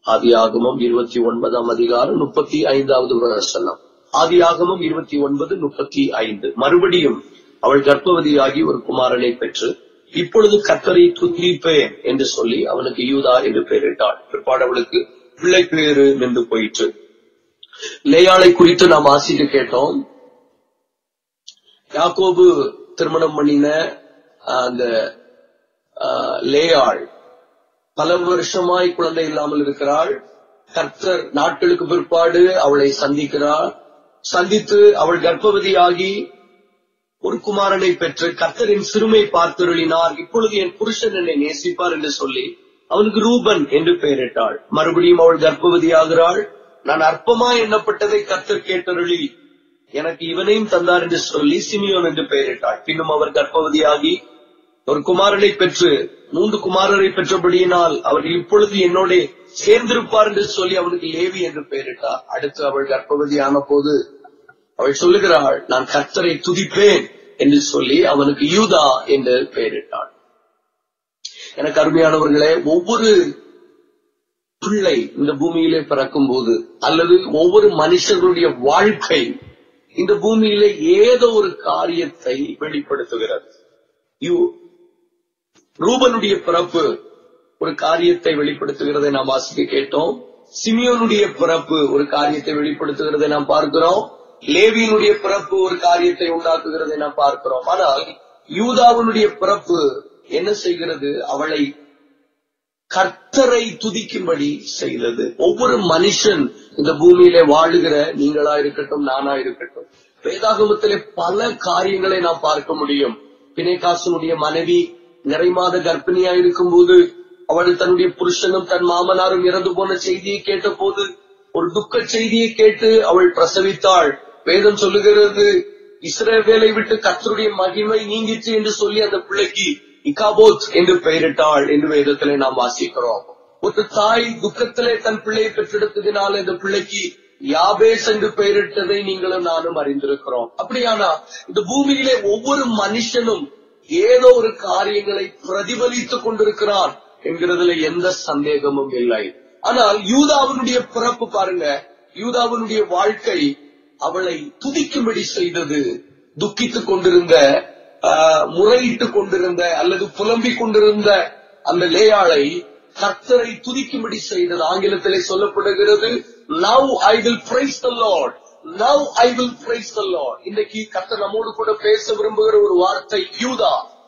ஆதியாகமம் 29ஆம் அதிகாரம் 35வது வசனம். ஆதியாகமம் 29:35. மறுபடியும் அவள் கர்ப்பவதியாகி ஒரு குமாரனை பெற்று இப்பொழுது கர்த்தரை துதிப்பேன் என்று சொல்லி அவனுக்கு யூதா என்று பெயரிட்டாள். பிற்பாடு அவளுக்கு பிள்ளை பேரு நின்று போயிற்று. லேயாளை குறித்து நாம் வாசிக்க கேட்டோம். யாக்கோபு திருமணம் பண்ணின அந்த லேயாள் பல வருஷமாய் குழந்தை இல்லாமல் இருக்கிறாள். கர்த்தர் நாட்களுக்கு பிற்பாடு அவளை சந்திக்கிறார். சந்தித்து அவள் கர்ப்பவதியாகி ஒரு குமாரனை பெற்று கர்த்தரின் சிறுமை பார்த்தருளினார். இப்பொழுது என் புருஷன் என்னை நேசிப்பார் என்று சொல்லி அவனுக்கு ரூபன் என்று பெயரிட்டாள். மறுபடியும் அவள் கர்ப்பவதியாகிறாள். நான் அற்பமா எண்ணப்பட்டதை கர்த்தர் கேட்டருளி எனக்கு இவனையும் தந்தார் என்று சொல்லி சிமியோன் என்று பெயரிட்டாள். பின்னும் அவர் கர்ப்பவதியாகி ஒரு குமாரனை பெற்று 3 குமாரரை பெற்றபடியினால் அவர் இப்பொழுது என்னோட சேர்ந்திருப்பார் என்று சொல்லி அவனுக்கு லேவி என்று பெயரிட்டார். அடுத்து அவள் கர்ப்பவதியான போது அவள் சொல்லுகிறாள், நான் கர்த்தரை துதிப்பேன் என்று சொல்லி அவனுக்கு யூதா என்று பெயரிட்டாள். எனக்கு அருமையானவர்களே, ஒவ்வொரு பிள்ளை இந்த பூமியிலே பிறக்கும் போது அல்லது ஒவ்வொரு மனுஷர்களுடைய வாழ்க்கை இந்த பூமியிலே ஏதோ ஒரு காரியத்தை வெளிப்படுத்துகிறது. ரூபனுடைய பிறப்பு ஒரு காரியத்தை வெளிப்படுத்துகிறதை நாம் வாசிக்க கேட்டோம். சிமியோனுடைய பிறப்பு ஒரு காரியத்தை வெளிப்படுத்துகிறதை நாம் பார்க்கிறோம். லேவியினுடைய பிறப்பு ஒரு காரியத்தை உண்டாக்குகிறதை நாம் பார்க்கிறோம். ஆனால் யூதாவினுடைய பிறப்பு என்ன செய்கிறது? அவளை கர்த்தரை துதிக்கும்படி செய்தது. ஒவ்வொரு மனுஷன் இந்த பூமியிலே வாழுகிற நீங்களா இருக்கட்டும், நானா இருக்கட்டும், வேதாகமத்திலே பல காரியங்களை நாம் பார்க்க முடியும். பிணைகாசனுடைய மனைவி நிறைமாத கர்ப்பிணியா இருக்கும் போது அவள் தன்னுடைய புருஷனும் தன் மாமனாரும் இறந்து போன செய்தியை கேட்ட போது ஒரு துக்க செய்தியை கேட்டு அவள் பிரசவித்தாள். வேதம் சொல்லுகிறது, இஸ்ரவேலை விட்டு கர்த்தருடைய மகிமை நீங்கிச்சு என்று சொல்லி அந்த பிள்ளைக்கு இகாபோத் என்று பெயரிட்டாள் என்று வேதத்திலே நாம் வாசிக்கிறோம். ஒரு தாய் துக்கத்திலே தன் பிள்ளையை பெற்றெடுத்ததினால் இந்த பிள்ளைக்கு யாபேஸ் என்று பெயரிட்டதை நீங்களும் நானும் அறிந்திருக்கிறோம். அப்படியானா இந்த பூமியிலே ஒவ்வொரு மனுஷனும் ஏதோ ஒரு காரியங்களை பிரதிபலித்துக் கொண்டிருக்கிறான் என்கிறதுல எந்த சந்தேகமும் இல்லை. ஆனால் யூதாவினுடைய பிறப்பு பாருங்க, யூதாவினுடைய வாழ்க்கை அவளை துதிக்கும்படி செய்தது. துக்கித்துக் கொண்டிருந்த, முறையிட்டுக் கொண்டிருந்த அல்லது புலம்பிக் கொண்டிருந்த அந்த லேயாளை கர்த்தரை துதிக்கும்படி செய்தது. ஆங்கிலத்திலே சொல்லப்படுகிறது, now I will praise the Lord. Now I will praise the Lord. இன்றைக்கு கர்த்தர் நம்மோடு கூட பேச விரும்புகிற ஒரு வார்த்தை யூதா.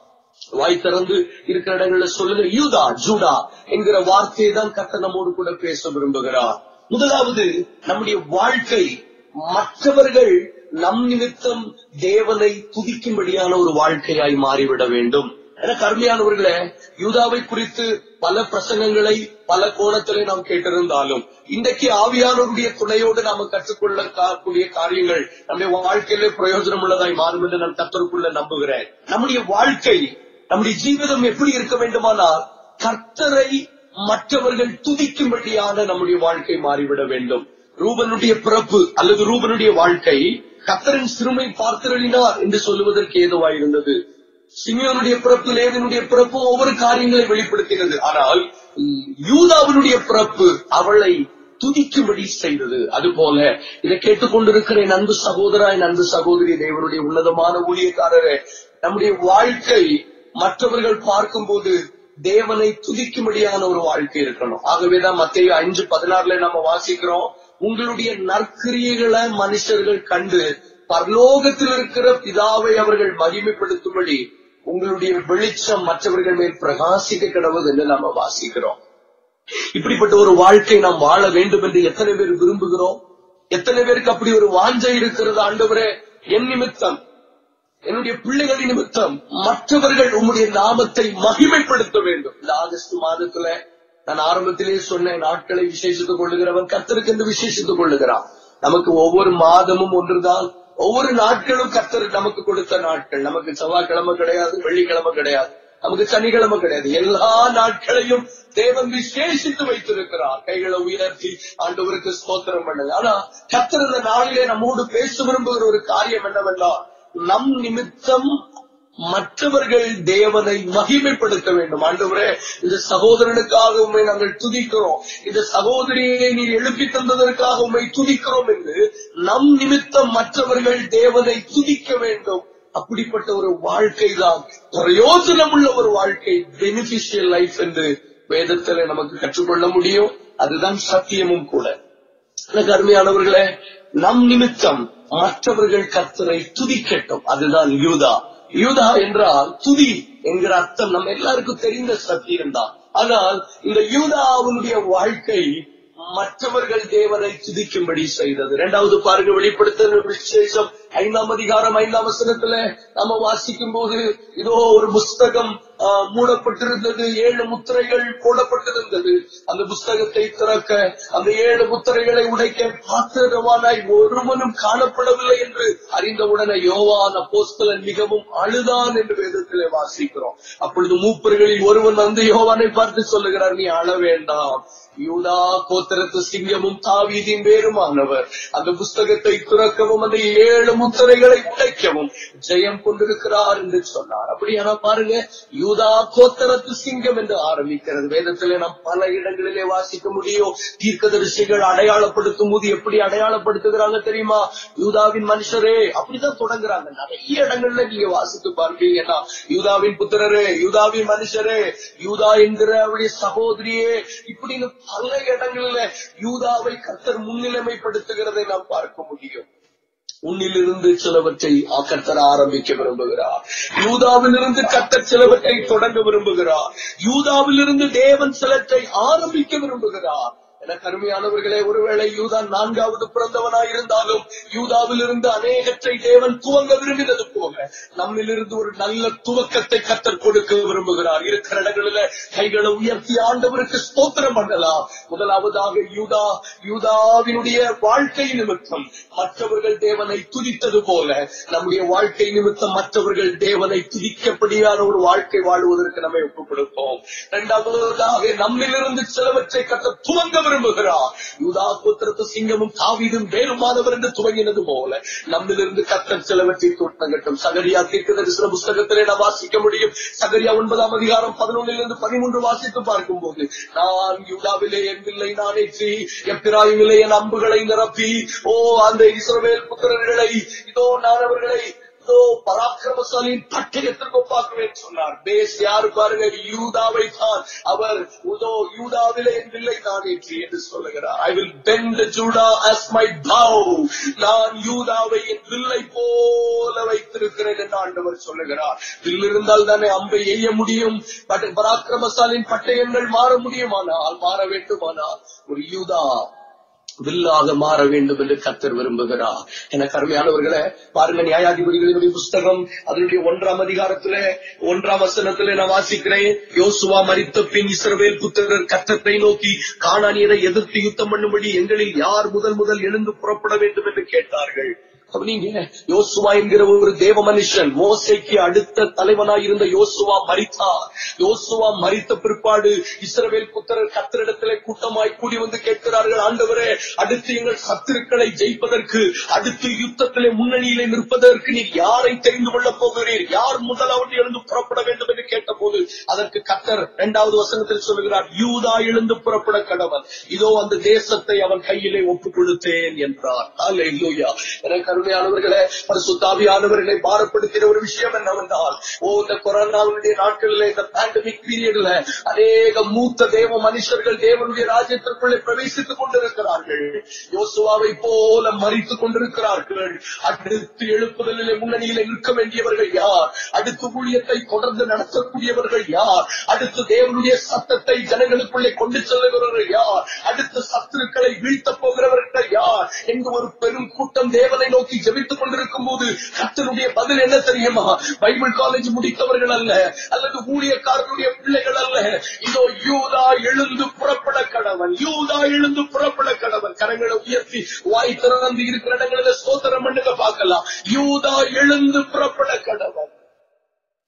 வாய் திறந்து இருக்கிற இடங்கள்ல சொல்லுங்க, யூதா, ஜூடா என்கிற வார்த்தையை தான் கர்த்தர் நம்மோடு கூட பேச விரும்புகிறார். முதலாவது, நம்முடைய வாழ்க்கை மற்றவர்கள் நம் நிமித்தம் தேவனை துதிக்கும்படியான ஒரு வாழ்க்கையாய் மாறிவிட வேண்டும். எனக்கு அருமையானவர்களே, யூதாவை குறித்து பல பிரசங்கங்களை பல கோணத்திலே நாம் கேட்டிருந்தாலும் இன்றைக்கு ஆவியானவருடைய துணையோடு நாம கற்றுக்கொள்ளக்கூடிய காரியங்கள் நம்முடைய வாழ்க்கையிலே பிரயோஜனம் உள்ளதாய் மாறும் என்று நான் கர்த்தருக்குள்ள நம்புகிறேன். நம்முடைய வாழ்க்கை, நம்முடைய ஜீவிதம் எப்படி இருக்க வேண்டுமானால் கர்த்தரை மற்றவர்கள் துதிக்கும்படியான நம்முடைய வாழ்க்கை மாறிவிட வேண்டும். ரூபனுடைய பிறப்பு அல்லது ரூபனுடைய வாழ்க்கை கர்த்தரின் சிறுமை பார்த்தருளினார் என்று சொல்லுவதற்கு ஏதுவாயிருந்தது. சிமியோனுடைய பிறப்பு, லேவினுடைய பிறப்பு ஒவ்வொரு காரியங்களை வெளிப்படுத்தினது. ஆனால் யூதாவினுடைய பிறப்பு அவளை துதிக்கும்படி செய்தது. அதுபோல இதை கேட்டுக்கொண்டிருக்கிற என் அன்பு சகோதரா, என் அன்பு சகோதரி, தேவனுடைய உன்னதமான ஊழியக்காரரே, நம்முடைய வாழ்க்கை மற்றவர்கள் பார்க்கும் போது தேவனை துதிக்கும்படியான ஒரு வாழ்க்கை இருக்கணும். ஆகவேதான் மத்தேயு 5:16 நம்ம வாசிக்கிறோம், உங்களுடைய நற்கிரியைகளை மனுஷர்கள் கண்டு பரலோகத்தில் இருக்கிற பிதாவை அவர்கள் மகிமைப்படுத்தும்படி உங்களுடைய வெளிச்சம் மற்றவர்கள் மேல் பிரகாசிக்க கடவுள் என்று நாம வாசிக்கிறோம். இப்படிப்பட்ட ஒரு வாழ்க்கை நாம் வாழ வேண்டும் என்று எத்தனை பேர் விரும்புகிறோம்? எத்தனை பேருக்கு அப்படி ஒரு வாஞ்சை இருக்கிறது? ஆண்டவரே, என் நிமித்தம், என்னுடைய பிள்ளைகளின் நிமித்தம் மற்றவர்கள் உம்முடைய நாமத்தை மகிமைப்படுத்த வேண்டும். இந்த ஆகஸ்ட் மாதத்துல நான் ஆரம்பத்திலே சொன்ன நாட்களை விசேஷித்துக் கொள்ளுகிறவன் கர்த்தருக்கு என்று விசேஷித்துக் கொள்ளுகிறான். நமக்கு ஒவ்வொரு மாதமும் ஒன்றுதான், ஒவ்வொரு நாட்களும் கர்த்தர் நமக்கு கொடுத்த நாட்கள். நமக்கு செவ்வாய்க்கிழமை கிடையாது, வெள்ளிக்கிழமை கிடையாது, நமக்கு சனிக்கிழமை கிடையாது. எல்லா நாட்களையும் தேவன் விசேஷித்து வைத்திருக்கிறார். கைகளை உயர்த்தி ஆண்டவருக்கு ஸ்தோத்திரம் பண்ணுங்க. ஆனா கர்த்தர் இந்த நாளிலே நம்மோடு பேச விரும்புகிற ஒரு காரியம் என்னவென்றால், நம் நிமித்தம் மற்றவர்கள் தேவனை மகிமைப்படுத்த வேண்டும். ஆண்டவரே, இந்த சகோதரனுக்காக உண்மை நாங்கள் துதிக்கிறோம், இந்த சகோதரியை நீர் எழுப்பி தந்ததற்காக உண்மை துதிக்கிறோம் என்று நம் நிமித்தம் மற்றவர்கள் தேவனை துதிக்க வேண்டும். அப்படிப்பட்ட ஒரு வாழ்க்கை தான் பிரயோஜனம் உள்ள ஒரு வாழ்க்கை, பெனிஃபிஷியல் லைஃப் என்று வேதத்துல நமக்கு கற்றுக்கொள்ள முடியும். அதுதான் சத்தியமும் கூட. எனக்கு அருமையானவர்களே, நம் நிமித்தம் மற்றவர்கள் கர்த்தரை துதிக்கட்டும். அதுதான் யூதா. யூதா என்றால் துதி என்கிற அர்த்தம் நம்ம எல்லாருக்கும் தெரிந்த சத்தியம்தான். ஆனால் இந்த யூதாவுடைய வாழ்க்கை மற்றவர்கள் தேவனை துதிக்கும்படி செய்தது. இரண்டாவது பாருங்க, வெளிப்படுத்தின விசேஷம் 5ஆம் அதிகாரம் 5ஆம் வசனத்துல நாம வாசிக்கும் போது, இதோ ஒரு புஸ்தகம் மூடப்பட்டிருந்தது, 7 முத்திரைகள் போடப்பட்டிருந்தது. அந்த புஸ்தகத்தை திறக்க, அந்த 7 முத்திரைகளை உடைக்க பாத்திரவானாய் ஒருவனும் காணப்படவில்லை என்று அறிந்தவுடனே யோவான் அப்போஸ்தலன் மிகவும் அழுதான் என்று வேதத்திலே வாசிக்கிறோம். அப்பொழுது மூப்பர்களில் ஒருவன் வந்து யோவானை பார்த்து சொல்லுகிறார், நீ அழ வேண்டாம், யூதா கோத்திரத்து சிங்கமும் தாவீதின் வேறுமானவர் அந்த புஸ்தகத்தை துறக்கவும் அந்த 7 முத்திரைகளை உடைக்கவும் ஜெயம் கொண்டிருக்கிறார் என்று சொன்னார். அப்படியான பாருங்க, யூதா கோத்திரத்து சிங்கம் என்று ஆரம்பிக்கிறது. வேதத்திலே நாம் பல இடங்களிலே வாசிக்க முடியும். தீர்க்கதரிசிகள் அடையாளப்படுத்தும் போது எப்படி அடையாளப்படுத்துகிறாங்க தெரியுமா? யூதாவின் மனுஷரே, அப்படிதான் தொடங்குறாங்க. நிறைய இடங்கள்ல நீங்க வாசித்து பார்ப்பீங்கன்னா, யூதாவின் புத்திரரே, யூதாவின் மனுஷரே, யூதா என்கிற அவருடைய சகோதரியே, இப்படின்னு பல இடங்களில யூதாவை கர்த்தர் முன்னிலைமைப்படுத்துகிறதை நாம் பார்க்க முடியும். உன்னிலிருந்து சிலவற்றை கர்த்தர் ஆரம்பிக்க விரும்புகிறார். யூதாவிலிருந்து கர்த்தர் சிலவற்றை தொடங்க விரும்புகிறார். யூதாவிலிருந்து தேவன் சிலவற்றை ஆரம்பிக்க விரும்புகிறார். எனக்கு அருமையானவர்களே, ஒருவேளை யூதா 4வது பிறந்தவனாயிருந்தாலும் யூதாவிலிருந்து அநேகத்தை தேவன் துவங்க விரும்பினது போல நம்மிலிருந்து ஒரு நல்ல துவக்கத்தை கர்த்தர் கொடுக்க விரும்புகிறார். இருக்கிற இடங்களில கைகளை உயர்த்தி ஆண்டவருக்கு ஸ்தோத்திரம் பண்ணலாம். முதலாவதாக யூதாவினுடைய வாழ்க்கை நிமித்தம் மற்றவர்கள் தேவனை துதித்தது போல நம்முடைய வாழ்க்கை நிமித்தம் மற்றவர்கள் தேவனை துதிக்கப்படியான ஒரு வாழ்க்கை வாழ்வதற்கு நம்மை ஒப்புக் கொடுப்போம். இரண்டாவதாக நம்மிலிருந்து சிலவற்றை கர்த்தர் துவங்க விரும்புகிறார். யூதா கோத்திரத்து சிங்கமும் தாவீதும் வேறுமானவர் என்று துவங்கினது போல நம்மிலிருந்து கர்த்தர் சிலவற்றை தொடங்கட்டும். சகரியா தீர்க்கதரிசன புஸ்தகத்திலே நாம் வாசிக்க முடியும். சகரியா 9ஆம் அதிகாரம் 11 13 வாசித்து பார்க்கும் போது, நான் யூதாவிலே என் வில்லை நான் ஏற்றி எப்பிராயீமிலே என் அம்புகளை நிரப்பி, அந்த இஸ்ரவேல் புத்திரர்களை இதோ நான் அவர்களை பராக்கிரமசாலியின் பட்டயத்திற்கு ஒப்பாக்குவேன் சொன்னார். பேஸ் யாரு பாருங்க, யூதாவை தான். அவர் யூதாவிலே என் வில்லை நான் ஏற்றி என்று சொல்லுகிறார். I will bend Judah as my bow. நான் யூதாவை என் வில்லை போல வைத்திருக்கிறேன் என்று ஆண்டவர் சொல்லுகிறார். வில் இருந்தால் தானே அம்பை எய்ய முடியும். பராக்கிரமசாலியின் பட்டயங்கள் மாற முடியுமானால், மாற வேண்டுமானால் ஒரு யூதா வில்லாக மாற வேண்டும் என்று கர்த்தர் விரும்புகிறார். எனக்கு அருமையானவர்களே, பாருங்க, நியாயாதிபதிகளினுடைய புஸ்தகம் அதனுடைய 1ஆம் அதிகாரத்திலே 1ஆம் வசனத்திலே நான் வாசிக்கிறேன். யோசுவா மரித்த பின் இஸ்ரவேல் புத்திரர் கர்த்தரை நோக்கி, கானானியரை எதிர்த்து யுத்தம் பண்ணும்படி எங்களில் யார் முதல் எழுந்து புறப்பட வேண்டும் என்று கேட்டார்கள். நீங்க யோசுவா என்கிற ஒரு தேவ மனுஷன், மோசேக்கு அடுத்த தலைவனாய் இருந்த யோசுவா மரித்தார். யோசுவா மரித்த பிற்பாடு இஸ்ரவேல் புத்திரர் கர்த்தரிடத்திலே கூட்டமாய் கூடி வந்து கேட்கிறார்கள், ஆண்டவரே, அடுத்து எங்கள் சத்துருக்களை ஜெயிப்பதற்கு, அடுத்து யுத்தத்திலே முன்னணியிலே நிற்பதற்கு நீர் யாரை தெரிந்து கொள்ளப் போகிறீர்? யார் முதலாவது எழுந்து புறப்பட வேண்டும் என்று கேட்ட போது அதற்கு கர்த்தர் 2வது வசனத்தில் சொல்லுகிறார், யூதா எழுந்து புறப்பட கடவன், இதோ அந்த தேசத்தை அவன் கையிலே ஒப்புக் கொடுத்தேன் என்றார். அல்லேலூயா. எனக்கு அருமையானவர்களே, பரிசுத்த ஆவியானவர்களை பாரப்படுத்தின ஒரு விஷயம் என்னவென்றால், இந்த கொரோனாவுடைய நாட்களில், இந்த பேண்டமிக் பீரியட்ல அநேக மூத்த தேவ மனுஷர்கள் தேவனுடைய ராஜ்யத்திற்குள்ளே பிரவேசித்துக் கொண்டிருக்கிறார்கள். யோசுவாவை போல மரித்துக் கொண்டிருக்கிறார்கள். அடுத்து எழுப்புதலிலே முன்னணியிலே நிற்க வேண்டியவர்கள் யார்? அடுத்து ஊழியத்தை தொடர்ந்து நடத்தக்கூடியவர்கள் யார்? அடுத்து தேவனுடைய சத்தத்தை ஜனங்களுக்குள்ளே கொண்டு செல்லுகிறவர்கள் யார்? அடுத்து சத்துருக்களை வீழ்த்தப் போகிறவர்கள் யார் என்று ஒரு பெரும் கூட்டம் தேவனை நோக்கி ஜெபித்துக் கொண்டிருக்கும் போது கர்த்தருடைய பதில் என்ன தெரியுமா? பைபிள் காலேஜ் முடித்தவர்கள் அல்ல, அல்லது ஊழியக்காரர்களுடைய பிள்ளைகள் அல்ல. இதோ யூதா எழுந்து புறப்பட கடவன், யூதா எழுந்து புறப்பட கடவன். கரங்களை உயர்த்தி வாய் திறந்து இருக்கிற இடங்களில் ஸ்தோத்திரம் பண்ணுங்க பார்க்கலாம். யூதா எழுந்து புறப்பட கடவன்.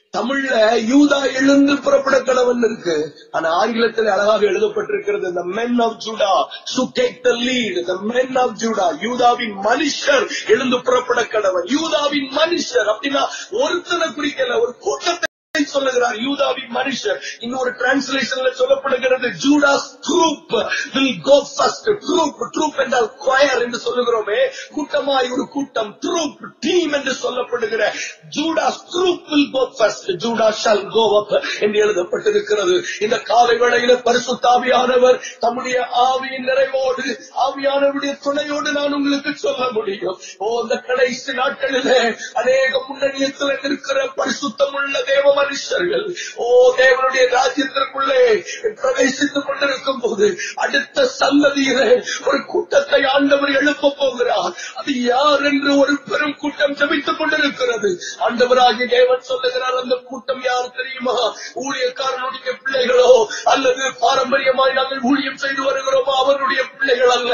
தமிழ்ல யூதா எழுந்து புறப்பட கடவன் இருக்கு. ஆனா ஆங்கிலத்தில் அழகாக எழுதப்பட்டிருக்கிறது, the men of Judah should take the lead. the men of Judah, யூதாவின் மனுஷர் எழுந்து புறப்பட கடவன். யூதாவின் மனுஷர் அப்படின்னா ஒருத்தனை குறிக்கல, ஒரு கூட்டத்தை சொல்லுகிறார். யூதாவின் மனுஷர். இன்னொரு டிரான்ஸ்லேஷன்ல சொல்லப்படுகிறது, Judas troupe will go first. Troupe என்றால் choir என்று சொல்லுகிறோமே, கூட்டமாய் ஒரு கூட்டம், ட்ரூப் டீம் என்று சொல்லப்படுகிற Judas troupe will go first. Judah shall go up என்று எழுதப்பட்டிருக்கிறது. இந்த காலை வேளையில பரிசுத்த ஆவியானவர் தம்முடைய ஆவியின் நிறைவோடு, ஆவியானவருடைய துணையோடு நான் உங்களுக்கு சொல்ல முடியும். இந்த கடைசி நாட்களிலே அநேக முன்னணியத்தில் இருக்கிற பரிசுத்தமுள்ள தேவ மனுஷர்கள் தேவனுடைய ராஜ்யத்திற்குள்ளே பிரவேசித்துக் கொண்டிருக்கும் போது அடுத்த சந்ததியிலே ஒரு கூட்டத்தை ஆண்டவர் எழுப்ப போகிறார். அது யார் என்று ஒரு பெரும் கூட்டம் ஜெபித்துக் கொண்டிருக்கிறது. ஆண்டவராகிய தேவன் சொல்லுகிறார், அந்த கூட்டம் யார் தெரியுமா? ஊழியக்காரனுடைய பிள்ளைகளோ அல்லது பாரம்பரியமாய் நாங்கள் ஊழியம் செய்து வருகிறோமோ அவருடைய பிள்ளைகள் அல்ல.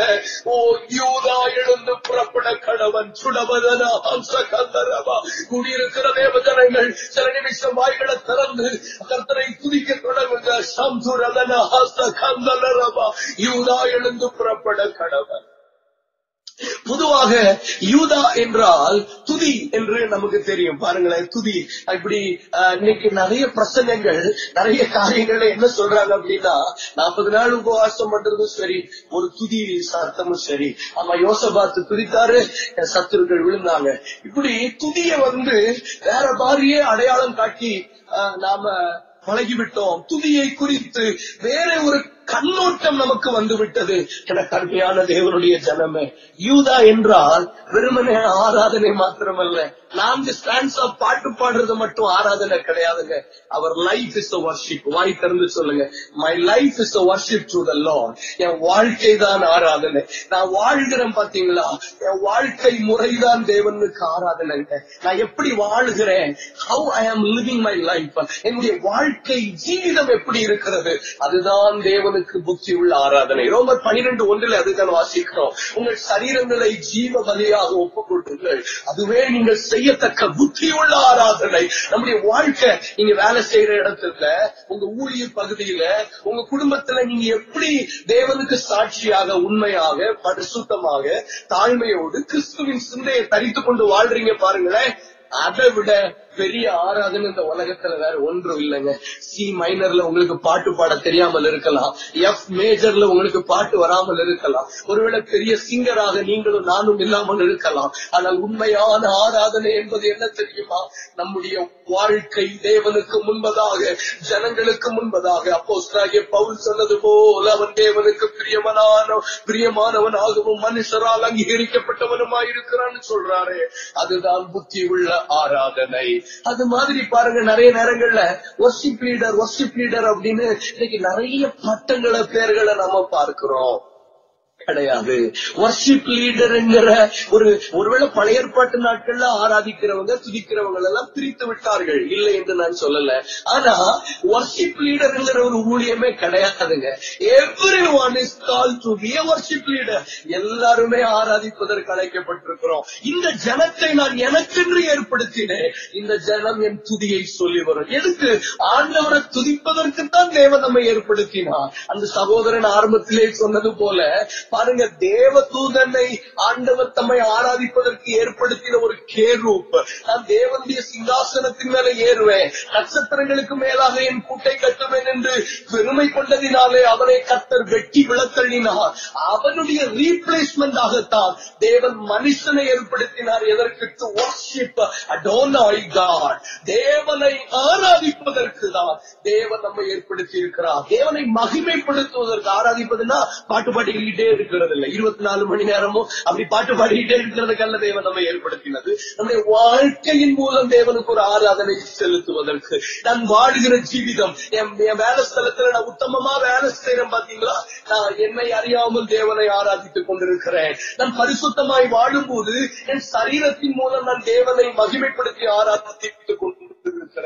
யூதா எழுந்து புறப்பட கடவன். சுடபதனா ஹம்சகந்தரபா. கூடியிருக்கிற தேவ ஜனங்கள் சில நிமிஷம் வாய்களை திறந்து கர்த்தரை துதிக்க தொடங்குங்க. சம்சுரதனா ஹம்சகந்தரபா. யூதா எழுந்து புறப்பட கடவன். பொதுவாக யூதா என்றால் துதி என்று நமக்கு தெரியும். பாருங்களேன், துதி. இப்படி இன்னைக்கு நிறைய பிரசங்கங்கள், நிறைய காரியங்களை என்ன சொல்றாங்க அப்படின்னா, 40 நாள் உபவாசம் பண்றதும் சரி, ஒரு துதி சத்தமும் சரி. ஆமா, யோசபாத்து துதித்தாரு, சத்துருக்கள் விழுந்தாங்க. இப்படி துதிய வேற மாதிரியே அடையாளம் காட்டி நாம பழகிவிட்டோம். துதியை குறித்து வேற ஒரு கண்ணோட்டம் நமக்கு வந்துவிட்டது. எனக்கு அருமையான தேவனுடைய ஜனமே, யூதா என்றால் வெறுமனே ஆராதனை மாத்திரமல்ல, 4 ஸ்டாண்ட்ஸா பாட்டு பாடுறது மட்டும் ஆராதனை கிடையாதுங்க. அவர் லைஃப் இஸ் a worship. வாய் திறந்து சொல்லுங்க, my life is a worship to the Lord. என் வாழ்க்கை தான் ஆராதனை. நான் வாழ்கிறேன் பாத்தீங்களா, என் வாழ்க்கை முறைதான் தேவனுக்கு ஆராதனைங்க. நான் எப்படி வாழ்கிறேன், how I am living my life, என்னுடைய வாழ்க்கை ஜீவிதம் எப்படி இருக்கிறது, அதுதான் தேவனுக்கு புத்தி உள்ள ஆராதனை. ரோமர் 12:1 அதுதான் வாசிக்கிறோம். உங்கள் சரீரங்களை ஜீவ பலியாக ஒப்புக் கொடுங்கள், அதுவே நீங்கள் செய்யத்தக்க புத்தியுள்ள ஆராதனை. நம்முடைய வாழ்க்கை, நீங்க வேலை செய்யற இடத்துல, உங்க ஊழியர் பகுதியில, உங்க குடும்பத்துல நீங்க எப்படி தேவனுக்கு சாட்சியாக, உண்மையாக, பரிசுத்தமாக, தாழ்மையோடு கிறிஸ்துவின் சிந்தையை தரித்துக் கொண்டு வாழ்றீங்க பாருங்களேன். அதை விட பெரிய ஆராதனை இந்த உலகத்துல வேற ஒன்றும் இல்லைங்க. சி மைனர்ல உங்களுக்கு பாட்டு பாட தெரியாமல் இருக்கலாம், எஃப் மேஜர்ல உங்களுக்கு பாட்டு வராமல் இருக்கலாம், ஒருவேளை பெரிய சிங்கராக நீங்களும் நானும் இல்லாமல் இருக்கலாம். ஆனால் உண்மையான ஆராதனை என்பது என்ன தெரியுமா? நம்முடைய வாழ்க்கை தேவனுக்கு முன்பதாக, ஜனங்களுக்கு முன்பதாக, அப்போஸ்தலனாகிய பவுல் சொன்னது போல, அவன் தேவனுக்கு பிரியமானவனாகவும் மனுஷரால் அங்கீகரிக்கப்பட்டவனுமாயிருக்கிறான்னு சொல்றாரு. அதுதான் புத்தி உள்ள ஆராதனை. அது மாதிரி பாருங்க, நிறைய நேரங்கள்ல வொர்ஷிப் லீடர் அப்படின்னு இன்னைக்கு நிறைய பட்டங்களை, பேர்களை நம்ம பார்க்கிறோம். கிடையாது. வொர்ஷிப் லீடர்ங்கிற ஒருவேளை பழைய ஏற்பாட்டு நாட்கள்ல ஆராதிக்கிறவங்க, துதிக்கிறவங்க எல்லாம் பிரித்து விட்டார்கள், இல்லை என்று நான் சொல்லல. ஆனா வொர்ஷிப் லீடர்ங்கிற ஒரு ஊழியமே கிடையாதுங்க. Everyone is called to be a worship leader. எல்லாருமே ஆராதிப்பதற்கு அழைக்கப்பட்டிருக்கிறோம். இந்த ஜனத்தை நான் எனக்கென்று ஏற்படுத்தினேன். இந்த ஜனம் என் துதியை சொல்லி வரும். எதுக்கு? ஆண்டவரை துதிப்பதற்குத்தான் தேவன் நம்மை ஏற்படுத்தினார். அந்த சகோதரன் ஆரம்பத்திலே சொன்னது போல பாருங்க, தேவதூதனை ஆண்டவர் தம்மை ஆராதிப்பதற்கு ஏற்படுத்தின ஒரு கேரூப். நான் தேவனுடைய சிங்காசனத்தின் மேல ஏறுவேன், நட்சத்திரங்களுக்கு மேலாக என் கூட்டை கட்டுவேன் என்று பெருமை கொண்டதினாலே அவனை கர்த்தர் வெட்டி விளத்தள்ளினார். அவனுடைய ரீப்ளேஸ்மெண்ட் ஆகத்தான் தேவன் மனுஷனை ஏற்படுத்தினார். எதற்கு? To worship Adonai God. தேவனை ஆராதிப்பதற்கு தான் தேவன் நம்மை ஏற்படுத்தி இருக்கிறார். தேவனை மகிமைப்படுத்துவதற்கு. ஆராதிப்பதுன்னா பாட்டு பாடிக்கிட்டே இருக்கிறது இல்ல, 24 மணி நேரமும் அப்படி பாட்டு பாடிக்கிட்டே இருக்கிறதுக்கல்ல தேவன் நம்ம ஏற்படுத்தினது. நம்முடைய வாழ்க்கையின் மூலம் தேவனுக்கு ஒரு ஆராதனை செலுத்துவதற்கு. நான் வாழ்கிற ஜீவிதம், என் வேலை ஸ்தலத்துல நான் உத்தமமா வேலை செய்யறேன் பாத்தீங்களா, நான் என்னை அறியாமல் தேவனை ஆராதித்துக் கொண்டிருக்கிறேன். நான் பரிசுத்தமாய் வாழும்போது என் சரீரத்தின் மூலம் நான் தேவனை மகிமைப்படுத்தி ஆராதித்துக் கொண்டிருக்கிறேன்.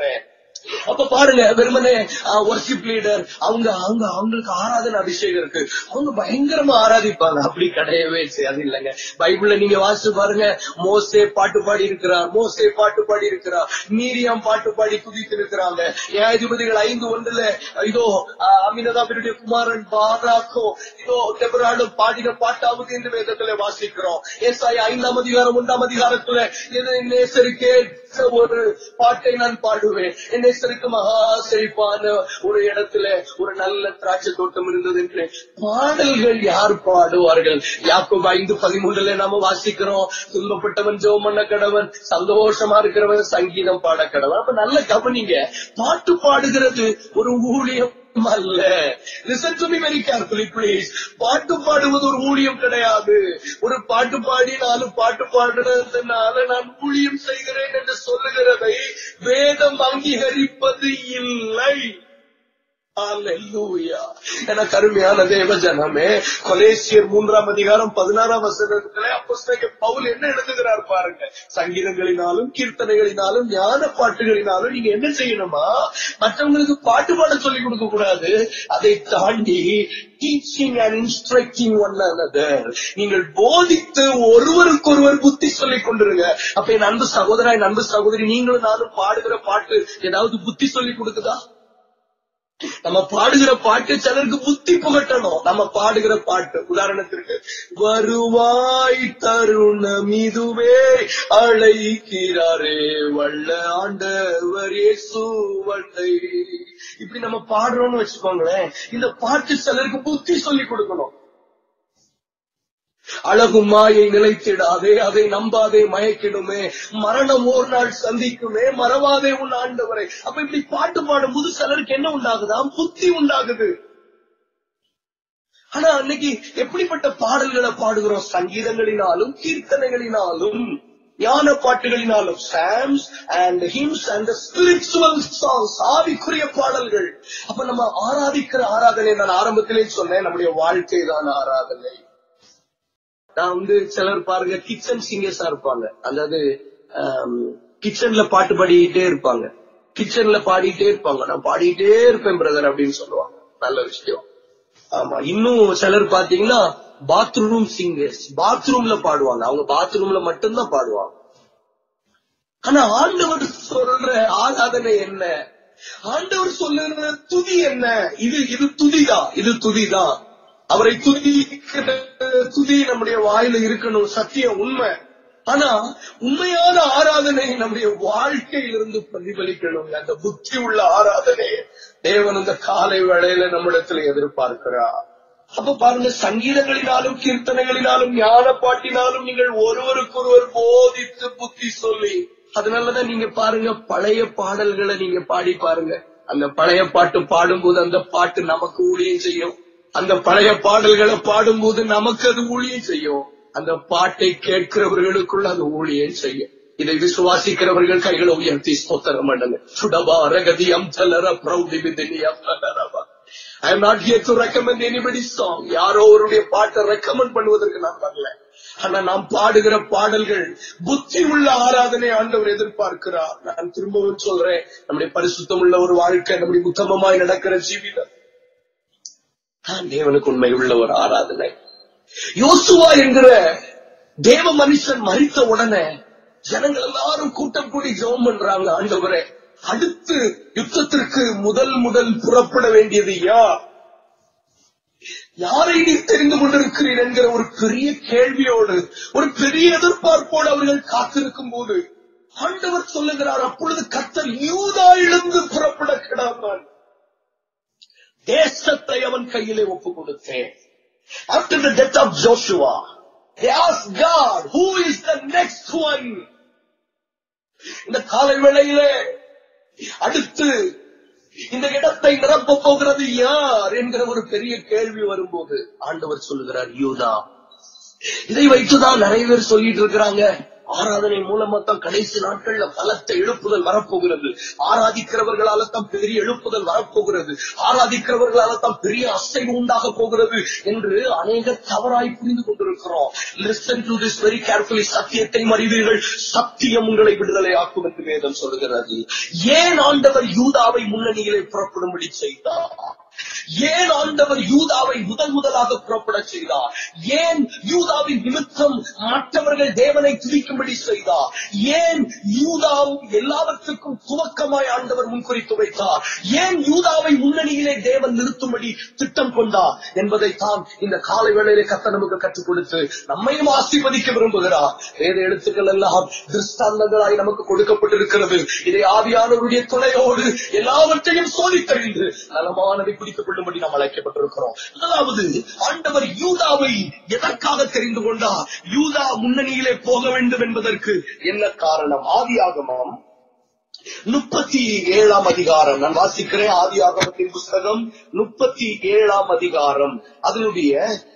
அப்ப பாருங்க, வெறுமனே வொர்ஷிப் லீடர் அவங்களுக்கு ஆராதனை அபிஷேகம் இருக்கு, அவங்க பயங்கரமா ஆராதிப்பாங்க. அப்படி கிடையவே அது இல்லைங்க. பைபிள்ல நீங்க வாசிச்சு பாருங்க, மோசே பாட்டு பாடி இருக்கிறார், மீரியாம் பாட்டு பாடி துதித்து இருக்கிறாங்க. நியாயாதிபதிகள் 5:1 இதோ அமினதாபினுடைய குமாரன் பாராக்கோ இதோ டெபராலும் பாடின பாட்டாவது என்று வேதத்துல வாசிக்கிறோம். ஏசாயா 5ஆம் அதிகாரம் 1ஆம் அதிகாரத்துல நேசருக்கே ஒரு பாட்டை நான் பாடுவேன், நேசருக்கு மகா செழிப்பான ஒரு இடத்துல ஒரு நல்ல திராட்சை தோட்டம் இருந்தது என்று பாடல்கள் யார் பாடுவார்கள்? யாக்கோபு 5:13 நாம வாசிக்கிறோம், துன்பப்பட்டவன் ஜெபம் பண்ண கடவன், சந்தோஷமா இருக்கிறவன் சங்கீதம் பாட கடவன். அப்ப நல்ல கவனிங்க, பாட்டு பாடுகிறது ஒரு ஊழியம் அல்ல. Listen to me very carefully please. பாட்டு பாடுவது ஒரு ஊழியம் கிடையாது. ஒரு பாட்டு பாடினாலும் பாட்டு பாடுறதுனால நான் ஊழியம் செய்கிறேன் என்று சொல்லுகிறதை வேதம் அங்கீகரிப்பது இல்லை. அல்லேலூயா. எனக்கு அருமையான தேவ ஜனமே, கொலேசியர் 3ஆம் அதிகாரம் 16ஆம் வசனத்திலே அப்போஸ்தலன் பவுல் என்ன எழுதுகிறார் பாருங்க. சங்கீதங்களினாலும் கீர்த்தனைகளினாலும் ஞான பாட்டுகளினாலும் நீங்க என்ன செய்யணுமா? மற்றவங்களுக்கு பாட்டு பாட சொல்லிக் கொடுக்க கூடாது. அதை தாண்டி teaching and instructing one another, நீங்கள் போதித்து ஒருவருக்கொருவர் புத்தி சொல்லிக் கொண்டிருங்க. அப்ப என் அன்பு சகோதரா, என் அன்பு சகோதரி, நீங்களும் நானும் பாடுகிற பாட்டு ஏதாவது புத்தி சொல்லிக் கொடுக்குதா? நம்ம பாடுகிற பாட்டு சிலருக்கு புத்தி புகட்டணும். நம்ம பாடுகிற பாட்டு, உதாரணத்திற்கு வருவாய் தருணம் இதுவே அழைக்கிறாரே வல்ல ஆண்டவர் இயேசு வந்தை, இப்படி நம்ம பாடுறோம்னு வச்சுக்கோங்களேன். இந்த பாட்டு சிலருக்கு புத்தி சொல்லி கொடுக்கணும். அழகும் மாயை நிலைத்திடாதே, அதை நம்பாதே மயக்கிடுமே, மரணம் ஒரு நாள் சந்திக்குமே, மறவாதே உன் ஆண்டவரை. அப்ப இப்படி பாட்டு பாடும்போது சிலருக்கு என்ன உண்டாகுதாம்? புத்தி உண்டாகுது. ஆனா அன்னைக்கு எப்படிப்பட்ட பாடல்களை பாடுகிறோம்? சங்கீதங்களினாலும் கீர்த்தனைகளினாலும் ஞான பாட்டுகளினாலும், psalms and hymns and spiritual songs, ஆவிக்குரிய பாடல்கள். அப்ப நம்ம ஆராதிக்கிற ஆராதனை, நான் ஆரம்பத்திலே சொன்னேன், நம்முடைய வாழ்க்கை தான் ஆராதனை. நான் சிலர் பாருங்க கிச்சன் சிங்கர்ஸா இருப்பாங்க, அதாவது கிச்சன்ல பாட்டு பாடிக்கிட்டே இருப்பாங்க, நான் பாடிட்டே இருப்பேன் பிரதர் அப்படின்னு சொல்லுவாங்க. நல்ல விஷயம். ஆமா, இன்னும் சிலர் பாத்தீங்கன்னா பாத்ரூம் சிங்கர்ஸ், பாத்ரூம்ல பாடுவாங்க, அவங்க பாத்ரூம்ல மட்டும்தான் பாடுவாங்க. ஆனா ஆண்டவர் சொல்ற ஆராதனை என்ன? ஆண்டவர் சொல்லுற துதி என்ன? இது துதிதான். அவரை துதி நம்முடைய வாயில இருக்கணும், சத்தியம், உண்மை. ஆனா உண்மையான ஆராதனை நம்முடைய வாழ்க்கையிலிருந்து பிரதிபலிக்கணும். அந்த புத்தி உள்ள ஆராதனை தேவன் இந்த காலை வேளையில நம்மிடத்துல எதிர்பார்க்கிறார். அப்ப பாருங்க, சங்கீதங்களினாலும் கீர்த்தனைகளினாலும் ஞான பாட்டினாலும் நீங்கள் ஒருவருக்கொருவர் போதித்து புத்தி சொல்லி, அதனாலதான் நீங்க பாருங்க பழைய பாடல்களை நீங்க பாடி பாருங்க. அந்த பழைய பாட்டு பாடும்போது அந்த பாட்டு நமக்கு ஊழியம் செய்யும். அந்த பழைய பாடல்களை பாடும்போது நமக்கு அது ஊழியம் செய்யும். அந்த பாட்டை கேட்கிறவர்களுக்குள்ள அது ஊழியம் செய்யும். இதை விசுவாசிக்கிறவர்கள் கைகளை உயர்த்தி ஸ்தோத்திரம் பண்ணுங்க. சுடபா ரகதி அம்தலர பிரௌதி விதினியா பலரபா. I am not here to recommend anybody's song. யாரோ அவருடைய பாட்டை ரெக்கமெண்ட் பண்ணுவதற்கு நான் வரல. ஆனா நாம் பாடுகிற பாடல்கள் புத்தி உள்ள ஆராதனை ஆண்டவர் எதிர்பார்க்கிறார். நான் திரும்பவும் சொல்றேன், நம்முடைய பரிசுத்தம் உள்ள ஒரு வாழ்க்கை, நம்முடைய உத்தமமாய் நடக்கிற ஜீவிதம் தேவனுக்கு உண்மை உள்ள ஒரு ஆராதனை. யோசுவா என்கிற தேவ மனுஷன் மரித்த உடனே ஜனங்கள் எல்லாரும் கூட்டம் கூடி ஜெபம் பண்றாங்க, ஆண்டவரே அடுத்து யுத்தத்திற்கு முதல் புறப்பட வேண்டியது யாரை நீ தெரிந்து கொண்டிருக்கிறீர் என்கிற ஒரு பெரிய கேள்வியோடு, ஒரு பெரிய எதிர்பார்ப்போடு அவர்கள் காத்திருக்கும் போது ஆண்டவர் சொல்லுகிறார், அப்பொழுது கர்த்தர் யூதாவிலிருந்து புறப்பட கிடாதான் தேசத்தை அவன் கையிலே ஒப்பு கொடுத்தேன். After the death of Joshua, they asked God, who is the next one? இந்த காலை வேளையிலே அடுத்து இந்த இடத்தை நிரப்ப போகிறது யார் என்கிற ஒரு பெரிய கேள்வி வரும்போது ஆண்டவர் சொல்லுகிறார், யூதா. இதை வைத்துதான் நிறைய பேர் சொல்லிட்டு இருக்கிறாங்க, ஆராதனை மூலமா தான் கடைசி நாட்கள்ல பலத்த எழுப்புதல் வரப்போகிறது. ஆராதிக்கிறவர்களால தான் பெரிய எழுப்புதல் வரப்போகிறது. ஆராதிக்கிறவர்களால தான் பெரிய அசைவு உண்டாக போகிறது என்று அநேக தவறாய் புரிந்து கொண்டிருக்கிறோம். Listen to this very carefully. சத்தியத்தை அறிவீர்கள், சத்தியம் உங்களை விடுதலை ஆக்கும் என்று வேதம் சொல்கிறது. ஏன் ஆண்டவர் யூதாவை முன்னணியிலே புறப்படும்படி செய்தார்? ஏன் ஆண்டவர் யூதாவை முதலாக புறப்பட செய்தார்? ஏன் யூதாவின் நிமித்தம் மற்றவர்கள் தேவனை துதிக்கும்படி செய்தார்? ஏன் யூதா எல்லாவற்றுக்கும் துவக்கமாய் ஆண்டவர் முன்குறித்து வைத்தார்? ஏன் யூதாவை முன்னணியிலே தேவன் நிறுத்தும்படி திட்டம் கொண்டார் என்பதைத்தான் இந்த காலை வேளையிலே கர்த்தர் நமக்கு கற்றுக் கொடுத்து நம்மையும் ஆசீர்வதிக்க விரும்புகிறார். வேத எழுத்துக்கள் எல்லாம் திருஷ்டாந்தங்களாய் நமக்கு கொடுக்கப்பட்டிருக்கிறது. இதை ஆவியானவருடைய துணையோடு எல்லாவற்றையும் சோதித்தறிந்து நலமானதை பிடித்துக் கொள்ளும்படி நாம் அழைக்கப்பட்டிருக்கிறோம். அதாவது ஆண்டவர் யூதாவை எதற்காக தெரிந்து கொண்டார்? யூதா முன்னணியிலே போக வேண்டும் என்பதற்கு என்ன காரணம்? ஆதியாகமம் 37 அதிகாரம் நான் வாசிக்கிறேன். ஆதியாகமத்தின் புஸ்தகம் 37 அதிகாரம் அதனுடைய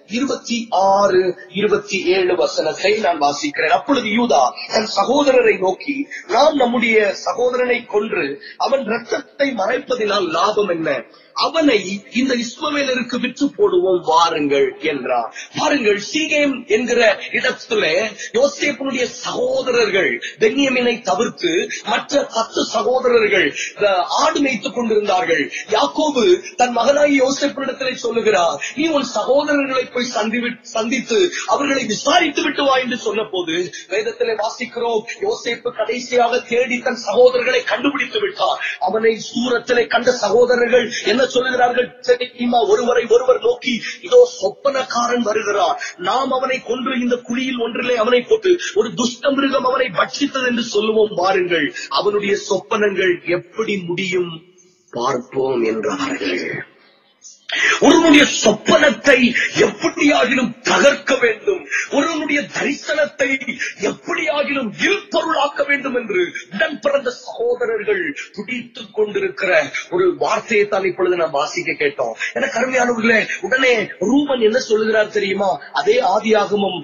26, 27 வசனத்தை நான் வாசிக்கிறேன். அப்பொழுது யூதா தன் சகோதரரை நோக்கி, நாம் நம்முடைய சகோதரனை கொன்று அவன் இரத்தத்தை மறைப்பதினால் லாபம் என்ன? அவனை இந்த இஸ்மவேலருக்கு விற்று போடுவோம் வாருங்கள் என்றார். பாருங்கள், சீகேம் என்கிற இடத்துல யோசேப்பினுடைய சகோதரர்கள் பென்யமீனை தவிர்த்து மற்ற 10 சகோதரர்கள் ஆடு மேய்த்துக் கொண்டிருந்தார்கள். யாக்கோபு தன் மகனாகி யோசேப்பினிடத்திலே சொல்லுகிறார், நீ உன் சகோதரர்களை போய் சந்தித்து அவர்களை விசாரித்து விட்டு வா என்று சொன்ன போது வேதத்திலே வாசிக்கிறோம், யோசேப்பு கடைசியாக தேடி தன் சகோதரர்களை கண்டுபிடித்து விட்டார். அவனை தூரத்திலே கண்ட சகோதரர்கள் என்ன சொல்லுகிறார்கள் தெரியுமா? ஒருவர் நோக்கி, இதோ சொப்பனக்காரன் வருகிறார், நாம் அவனை கொன்று இந்த குழியில் ஒன்றிலே அவனை போட்டு ஒரு துஷ்ட மிருகம் அவனை பட்சித்தது என்று சொல்லுவோம் வாருங்கள், அவனுடைய சொப்பனங்கள் எப்படி முடியும் பார்ப்போம் என்றார்கள். ஒருவனுடைய சொப்பனத்தை எப்படியாகிலும் தகர்க்க வேண்டும், ஒருவனுடைய தரிசனத்தை எப்படியாகிலும் இல்பொருளாக்க வேண்டும் என்று உடன் பிறந்த சகோதரர்கள் துடித்துக் கொண்டிருக்கிற ஒரு வார்த்தையை தான் இப்பொழுது நாம் வாசிக்க கேட்டோம். எனக்கு அருமையானவர்களே, உடனே ரூபன் என்ன சொல்லுகிறார் தெரியுமா? அதே ஆதியாகமம்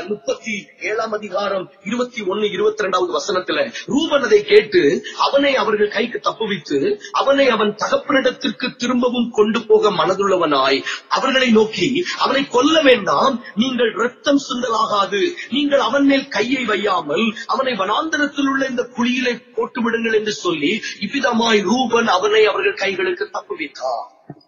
37 அதிகாரம் 21, 22 வசனத்துல ரூபன் அதை கேட்டு அவனை அவர்கள் கைக்கு தப்புவித்து அவனை அவன் தகப்பனிடத்திற்கு திரும்பவும் கொண்டு போக மனதுள்ளவனாய் அவர்களை நோக்கி, அவனை கொல்ல வேண்டாம், நீங்கள் இரத்தம் சிந்தலாகாது, நீங்கள் அவன் மேல் கையை வையாமல் அவனை வனாந்தரத்தில் உள்ள இந்த குழியிலே போட்டு விடுங்கள் என்று சொல்லி இவ்விதமாய் ரூபன் அவனை அவர்கள் கைகளுக்கு தப்புவித்தார்.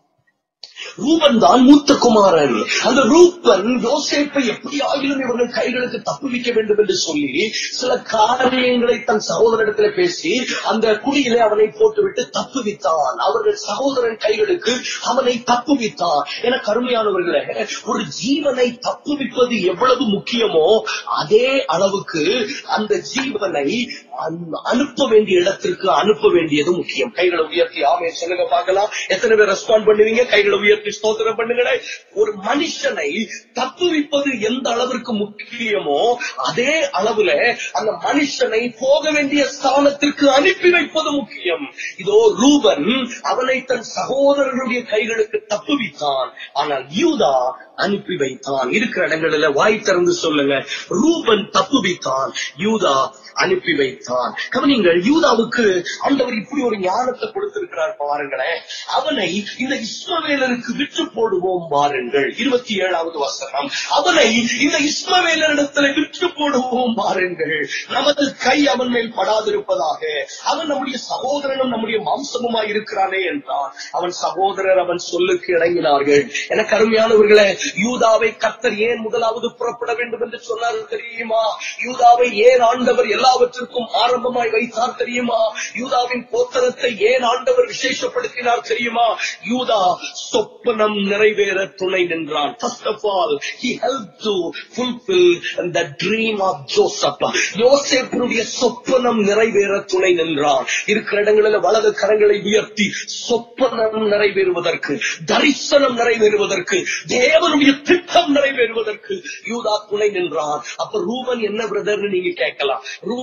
ரூபன் தான் மூத்த குமாரன். அந்த ரூபன் யோசேப்பை எப்படியாகிலும் இவர்கள் கைகளுக்கு தப்புவிக்க வேண்டும் என்று சொல்லி சில காரியங்களை தன் சகோதரனிடத்தில் பேசி அந்த குழியிலே அவனை போட்டுவிட்டு தப்புவித்தான். அவர்கள் சகோதரன் கைகளுக்கு அவனை தப்புவித்தான். என கருமையானவர்களே, ஒரு ஜீவனை தப்புவிப்பது எவ்வளவு முக்கியமோ அதே அளவுக்கு அந்த ஜீவனை அனுப்ப வேண்டிய இடத்திற்கு அனுப்ப வேண்டியது முக்கியம். கைகளை உயர்த்தி ஆமென் சொல்லுங்க பார்க்கலாம். எத்தனை பேர் ரெஸ்பாண்ட் பண்ணுவீங்க? கைகளை உயர்த்தி ஸ்தோத்திரம் பண்ணுங்களேன். ஒரு மனுஷனை தப்புவிப்பது எந்த அளவிற்கு முக்கியமோ அதே அளவுல அந்த மனுஷனை போக வேண்டிய ஸ்தானத்திற்கு அனுப்பி வைப்பது முக்கியம். இதோ ரூபன் அவனை தன் சகோதரர்களுடைய கைகளுக்கு தப்புவித்தான், ஆனால் யூதா அனுப்பி வைத்தான். இருக்கிற இடங்களில் வாய் திறந்து சொல்லுங்க, ரூபன் தப்புவித்தான், யூதா அனுப்பி வைத்தான். கவனிங்கள், யூதாவுக்கு ஆண்டவர் இப்படி ஒரு ஞானத்தை கொடுத்திருக்கிறார் பாருங்களேன். அவனை இந்த இஸ்மவேலருக்கு விற்று போடுவோம் வாருங்கள். 27வது வசனம், அவனை இந்த இஸ்மவேலரிடத்தில் விற்று போடுவோம் வாருங்கள், நமது கை அவன் மேல் படாதிருப்பதாக, அவன் நம்முடைய சகோதரனும் நம்முடைய மாம்சமுமாய் இருக்கிறானே என்றான். அவன் சகோதரர் அவன் சொல்லுக்கு இணங்கினார்கள். எனக்கு அருமையானவர்களே, யூதாவை கர்த்தர் ஏன் முதலாவது புறப்பட வேண்டும் என்று சொன்னார் தெரியுமா? யூதாவை ஏன் ஆண்டவர் எல்லாவற்றிற்கும் ஆரம்பமாய் வைத்தார் தெரியுமா? யூதாவின் கோத்திரத்தை ஏன் ஆண்டவர் விசேஷப்படுத்தினார் தெரியுமா? யூதா சொப்பனம் நிறைவேற துணை நின்றான். First of all, he helped to fulfill the dream of Joseph. யோசேப்பினுடைய சொப்பனம் நிறைவேற துணை நின்றான். இருக்கிற இடங்களில் வலது கரங்களை உயர்த்தி சொப்பனம் நிறைவேறுவதற்கு, தரிசனம் நிறைவேறுவதற்கு, தேவனுடைய கர்த்தருடைய திட்டம் நிறைவேறுவதற்கு யூதா துணை நின்றான். அப்ப ரூபன் என்ன பிரதர்னு நீங்க கேட்கலாம்.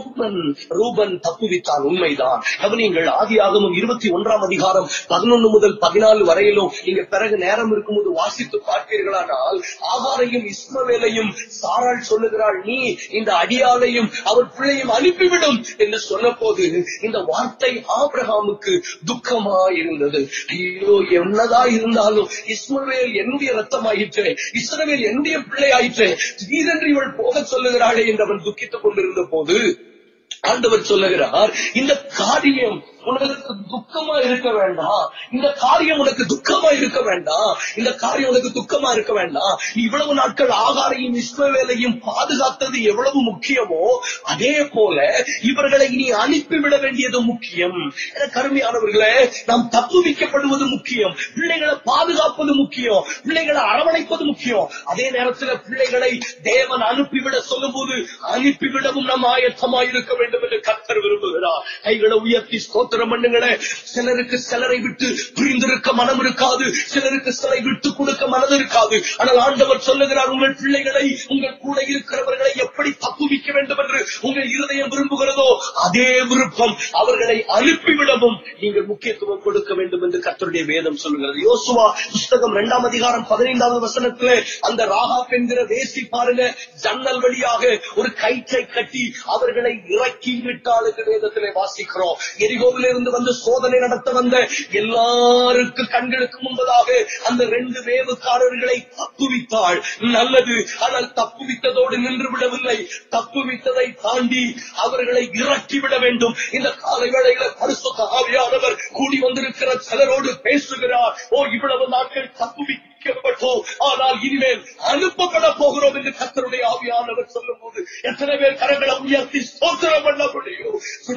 ரூபன் தப்புவித்தான், உண்மைதான். கவனியங்கள், ஆதியாகமம் 21 அதிகாரம் 11 முதல் 14 வரையிலும் நீங்க பிறகு நேரம் இருக்கும்போது வாசித்து பார்ப்பீர்களானால், ஆகாரையும் இஸ்மவேலையும் சாராள் சொல்லுகிறாள், நீ இந்த அடியாளையும் அவர் பிள்ளையும் அனுப்பிவிடும் என்று சொன்ன போது இந்த வார்த்தை ஆபிரகாமுக்கு துக்கமா இருந்தது. ஐயோ, என்னதான் இருந்தாலும் இஸ்மவேல் என்னுடைய ரத்தமாயிற்றே, இஸ்ரவேல் என்னுடைய பிள்ளை ஆயிற்றே, திடீரென்று இவள் போக சொல்லுகிறாளே என்று அவன் துக்கித்துக் கொண்டிருந்த போது ஆண்டவர் சொல்லுகிறார், இந்த காரியம் உனக்கு துக்கமா இருக்க வேண்டாம், இந்த காரியம் உனக்கு துக்கமா இருக்க வேண்டாம், இந்த காரியம் உனக்கு துக்கமா இருக்க வேண்டாம். இவ்வளவு நாட்கள் ஆகாரையும் இஸ்மவேலையும் பாதுகாத்தது எவ்வளவு முக்கியமோ அதே போல இவர்களை நீ அனுப்பிவிட வேண்டியது முக்கியம். கருமையானவர்களே, நாம் தப்புவிக்கப்படுவது முக்கியம், பிள்ளைகளை பாதுகாப்பது முக்கியம், பிள்ளைகளை அரவணைப்பது முக்கியம். அதே நேரத்தில் பிள்ளைகளை தேவன் அனுப்பிவிட சொல்லும் போது அனுப்பிவிடவும் நம் ஆயத்தமாய் இருக்க வேண்டும் என்று கர்த்தர் விரும்புகிறார். கைகளை உயர்த்தி ஸ்தோத்திரம் பண்ணுங்களே. சிலருக்கு சிலரை விட்டு பிரிந்திருக்க மனம் இருக்காது, சிலருக்கு சிலரை விட்டு கொடுக்க மனம் இருக்காது. ஆனால் ஆண்டவர் சொல்லுகிறார், உங்கள் பிள்ளைகளை, உங்கள் கூட இருக்கிறவர்களை எப்படி தப்புவிக்க வேண்டும் என்று உங்கள் இருதயம் விரும்புகிறதோ அதே விருப்பம் அவர்களை அனுப்பிவிடவும் நீங்கள் முக்கியத்துவம் கொடுக்க வேண்டும் என்று கர்த்தருடைய வேதம் சொல்லுகிறது. யோசுவா புஸ்தகம் 2 அதிகாரம் 15வது வசனத்திலே அந்த ராகாப் என்கிற வேசி பாருங்க, ஜன்னல் வழியாக ஒரு கயிற்றை கட்டி அவர்களை இறக்கி விட்டாள் என்று வேதத்திலே வாசிக்கிறோம். எரிகோவில் இருந்து வந்து சோதனை நடத்த வந்த எல்லாருக்கு கண்களுக்கு முன்பதாக அந்த 2 வேவுக்காரர்களை தப்புவித்தாள். நல்லது. ஆனால் தப்புவித்ததோடு நின்று விடவில்லை, தப்புவித்ததை தாண்டி அவர்களை இறக்கிவிட வேண்டும். இந்த காலை வேளையில பரிசுத்த ஆவியானவர் கூடி வந்திருக்கிற சிலரோடு பேசுகிறார். இவ்வளவு நாட்கள் தப்புவிக்கப்பட்டோம், ஆனால் இனிமேல் அனுப்பப்பட போகிறோம் என்று கர்த்தருடைய ஆவியானவர் சொல்லும் போது எத்தனை பேர் கரங்களை உயர்த்தி ஸ்தோத்திரம் பண்ண முடியும்?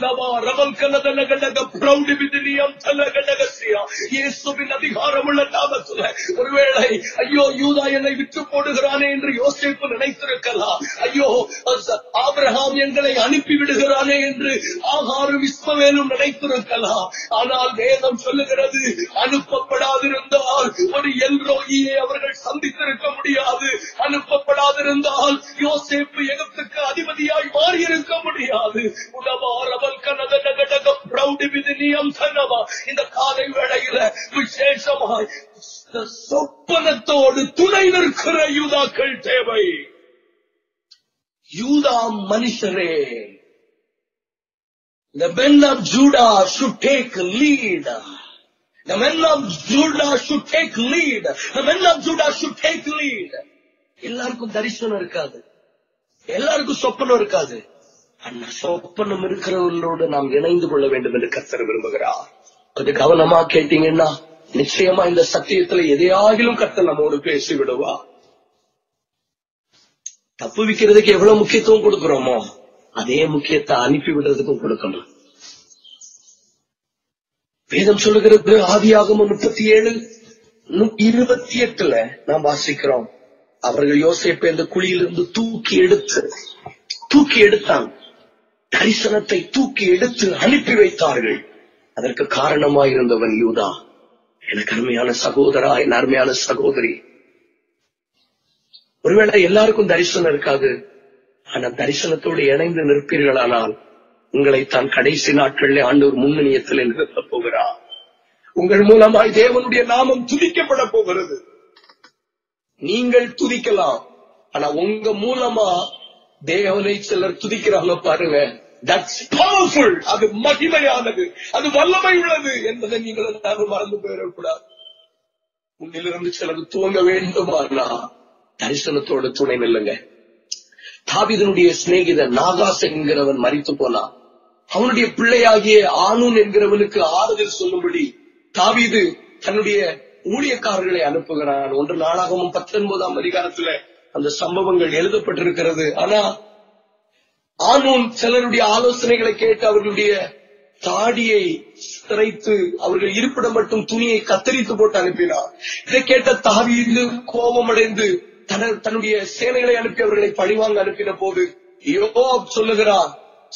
இயேசுவின் அதிகாரமுள்ள நாமத்தில் ஒருவேளை ஐயோ யூதா என்னை விட்டு போடுகிறானே என்று யோசேப்பு நினைத்திருக்கலாம். ஐயோ ஆபிரகாம் எங்களை அனுப்பி விடுகிறானே என்று ஆகாரும் இஸ்மவேலும் நினைத்திருக்கலாம். ஆனால் வேதம் சொல்லுகிறது, அனுப்பப்படாதிருந்தால் ஒரு எல்ரோயியை அவர்கள் சந்தித்திருக்க முடியாது. அனுப்பப்படாதிருந்தால் யோசேப்பு எகிப்துக்கு அதிபதியாய் மாறி இருக்க முடியாது. இந்த காலை வேளையில விசேஷமாய் சொப்பனத்தோடு துணை நிற்கிற யூதாக்கள் தேவை. யூதா மனுஷரே, the men of Judah should take lead. The men of Judah should take lead. The men of Judah should take lead. எல்லாருக்கும் தரிசனம் இருக்காது, எல்லாருக்கும் சொப்பனம் இருக்காது. அந்த சொப்பனம் இருக்கிறவர்களோடு நாம் இணைந்து கொள்ள வேண்டும் என்று கர்த்தர் விரும்புகிறார். கொஞ்சம் கவனமா கேட்டீங்கன்னா நிச்சயமா இந்த சத்தியத்துல எதையாகிலும் கர்த்தர் நம்மோடு பேசி விடுவா. தப்புவிக்கிறதுக்கு எவ்வளவு முக்கியத்துவம் கொடுக்கிறோமோ அதே முக்கியத்தை அனுப்பி விடுறதுக்கும் கொடுக்கணும். வேதம் சொல்லுகிறது, ஆதியாகமம் 37:28 நாம் வாசிக்கிறோம், அவர்கள் யோசேப்பை இந்த குழியிலிருந்து தூக்கி எடுத்தாங்க, தரிசனத்தை தூக்கி எடுத்து அனுப்பி வைத்தார்கள். அதற்கு காரணமாயிருந்தவன் யூதா. எனக்கு அருமையான சகோதரா, என் அருமையான சகோதரி, ஒருவேளை எல்லாருக்கும் தரிசனம் இருக்காது. ஆனா தரிசனத்தோடு இணைந்து நிற்பீர்களானால் உங்களை தான் கடைசி நாட்களில் ஆண்டவர் முன்னணியத்தில் நிறுத்தப் போகிறார். உங்கள் மூலமாய் தேவனுடைய நாமம் துதிக்கப்பட போகிறது. நீங்கள் துதிக்கலாம், ஆனா உங்க மூலமா தேவனை சிலர் துதிக்கிறாங்க பாருங்க. That's powerful. அது மகிமையானது, அது வல்லமை உள்ளது என்பதை நீங்கள் எல்லாரும் மறந்து போயிடக்கூடாது. உன்னிலிருந்து சிலர் துவங்க வேண்டுமானா தரிசனத்தோடு துணை நில்லுங்க. தாவீதுனுடைய சிநேகிதன் நாகாஸ் என்கிறவன் மரித்து போனான். அவனுடைய பிள்ளையாகிய ஆனூன் என்கிறவனுக்கு ஆறுதல் சொல்லும்படி தாவீது தன்னுடைய ஊழியக்காரர்களை அனுப்புகிறான். 1 நாளாகமம் 19ஆம் அதிகாரத்துல அந்த சம்பவங்கள் எழுதப்பட்டிருக்கிறது. ஆனா ஆனூன் சிலருடைய ஆலோசனைகளை கேட்டு அவர்களுடைய தாடியை சிரைத்து அவர்கள் இருப்பிடம் மட்டும் துணியை கத்தரித்து போட்டு அனுப்பினார். இதை கேட்ட தாவீது கோபம் அடைந்து தன்னுடைய சேனைகளை அனுப்பி அவர்களை பழிவாங்க அனுப்பின போது யோவாப் சொல்லுகிறார்,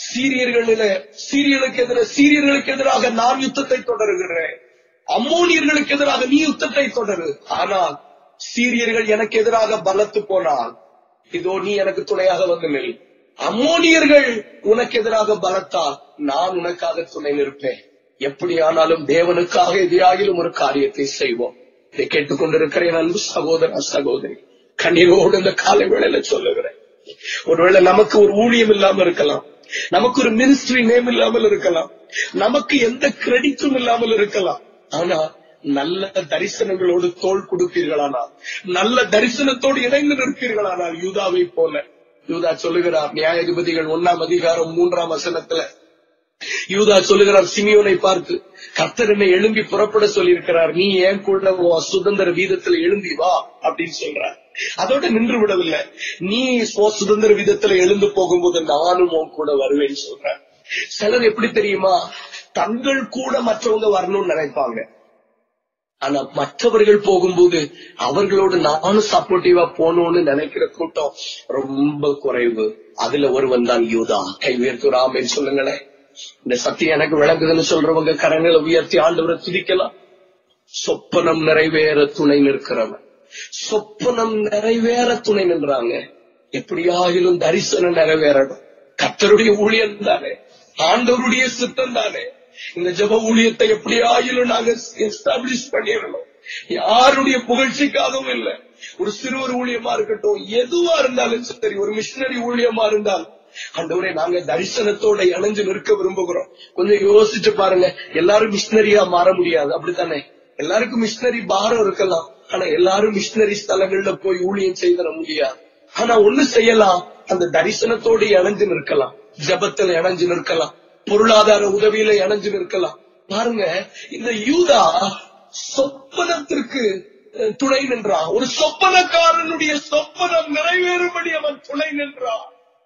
சீரியர்களுக்கு எதிராக நான் யுத்தத்தை தொடருகிறேன், அம்மோனியர்களுக்கு எதிராக நீ யுத்தத்தை தொடரு, ஆனால் சீரியர்கள் எனக்கு எதிராக பலத்து போனால் இதோ நீ எனக்கு துணையாக வந்து நில். அம்மோனியர்கள் உனக்கு எதிராக பலத்தால் நான் உனக்காக துணை நிற்பேன். எப்படி ஆனாலும் தேவனுக்காக எதிராகிலும் ஒரு காரியத்தை செய்வோம். இதை கேட்டுக்கொண்டிருக்கிறேன் அன்பு சகோதர சகோதரி, கண்ணீரோடு இந்த காலை வேளையில சொல்லுகிறேன். ஒருவேளை நமக்கு ஒரு ஊழியம் இல்லாமல் இருக்கலாம், நமக்கு ஒரு மினிஸ்ட்ரி நேம் இல்லாமல் இருக்கலாம், நமக்கு எந்த கிரெடிட்டும் இல்லாமல் இருக்கலாம். ஆனா நல்ல தரிசனங்களோடு தோள் கொடுப்பீர்களானால், நல்ல தரிசனத்தோடு இணைந்து நிற்பீர்களானால், யூதாவை போல. யூதா சொல்லுகிறார் நியாயாதிபதிகள் 1ஆம் அதிகாரம் 3ஆம் வசனத்துல, யூதா சொல்லுகிறார் சிமியோனை பார்த்து, கர்த்தர் என்னை எழும்பி புறப்பட சொல்லியிருக்கிறார், நீ ஏன் கூட சுதந்திர வீதத்துல எழும்பி வா அப்படின்னு சொல்றார். அதோட நின்று விடவில்லை, நீ சுதந்திர வீதத்துல எழுந்து போகும்போது நானும் உன் கூட வருவேன்னு சொல்றேன். சிலர் எப்படி தெரியுமா, தங்கள் கூட மற்றவங்க வரணும்னு நினைப்பாங்க. ஆனா மற்றவர்கள் போகும்போது அவர்களோடு நானும் சப்போர்ட்டிவா போகணும்னு நினைக்கிற கூட்டம் ரொம்ப குறைவு. அதுல ஒருவன் தான் யூதா. கை உயர்த்து ஆமென் சொல்லுங்களேன். இந்த சத்தியம் எனக்கு விளங்குதுன்னு சொல்றவங்க கரங்களை உயர்த்தி ஆண்டவரை துதிக்கலாம். சொப்பனம் நிறைவேற துணை நிற்கிறவன், சொப்பனம் நிறைவேற துணை நின்றாங்க. எப்படியாகிலும் தரிசனம் நிறைவேறணும். கர்த்தருடைய ஊழியம் தானே, ஆண்டவருடைய சித்தம் தானே. இந்த ஜெப ஊழியத்தை எப்படியாகிலும் நாங்க எஸ்டாப்ளிஷ் பண்ணிடணும். யாருடைய புகழ்ச்சிக்காகவும் இல்லை. ஒரு சிறுவர் ஊழியமா இருக்கட்டும், எதுவா இருந்தாலும் சரி, ஒரு மிஷினரி ஊழியமா இருந்தாலும் ஆண்டவரே நாங்க தரிசனத்தோட இணைஞ்சு நிற்க விரும்புகிறோம். கொஞ்சம் யோசிச்சு பாருங்க, எல்லாரும் மிஷினரியா மாற முடியாது, அப்படித்தானே? எல்லாருக்கும் மிஷினரி பாரம் இருக்கலாம், ஆனா எல்லாரும் மிஷினரி ஸ்தலங்கள்ல போய் ஊழியம் செய்திட முடியாது. ஆனா ஒண்ணு செய்யலாம், அந்த தரிசனத்தோடு இணைஞ்சு நிற்கலாம், ஜபத்துல இணைஞ்சு நிற்கலாம், பொருளாதார உதவியில இணைஞ்சு நிற்கலாம். பாருங்க, இந்த யூதா சொப்பனத்திற்கு துணை நின்றான். ஒரு சொப்பனக்காரனுடைய சொப்பனம் நிறைவேறும்படி அவன் துணை நின்றான்.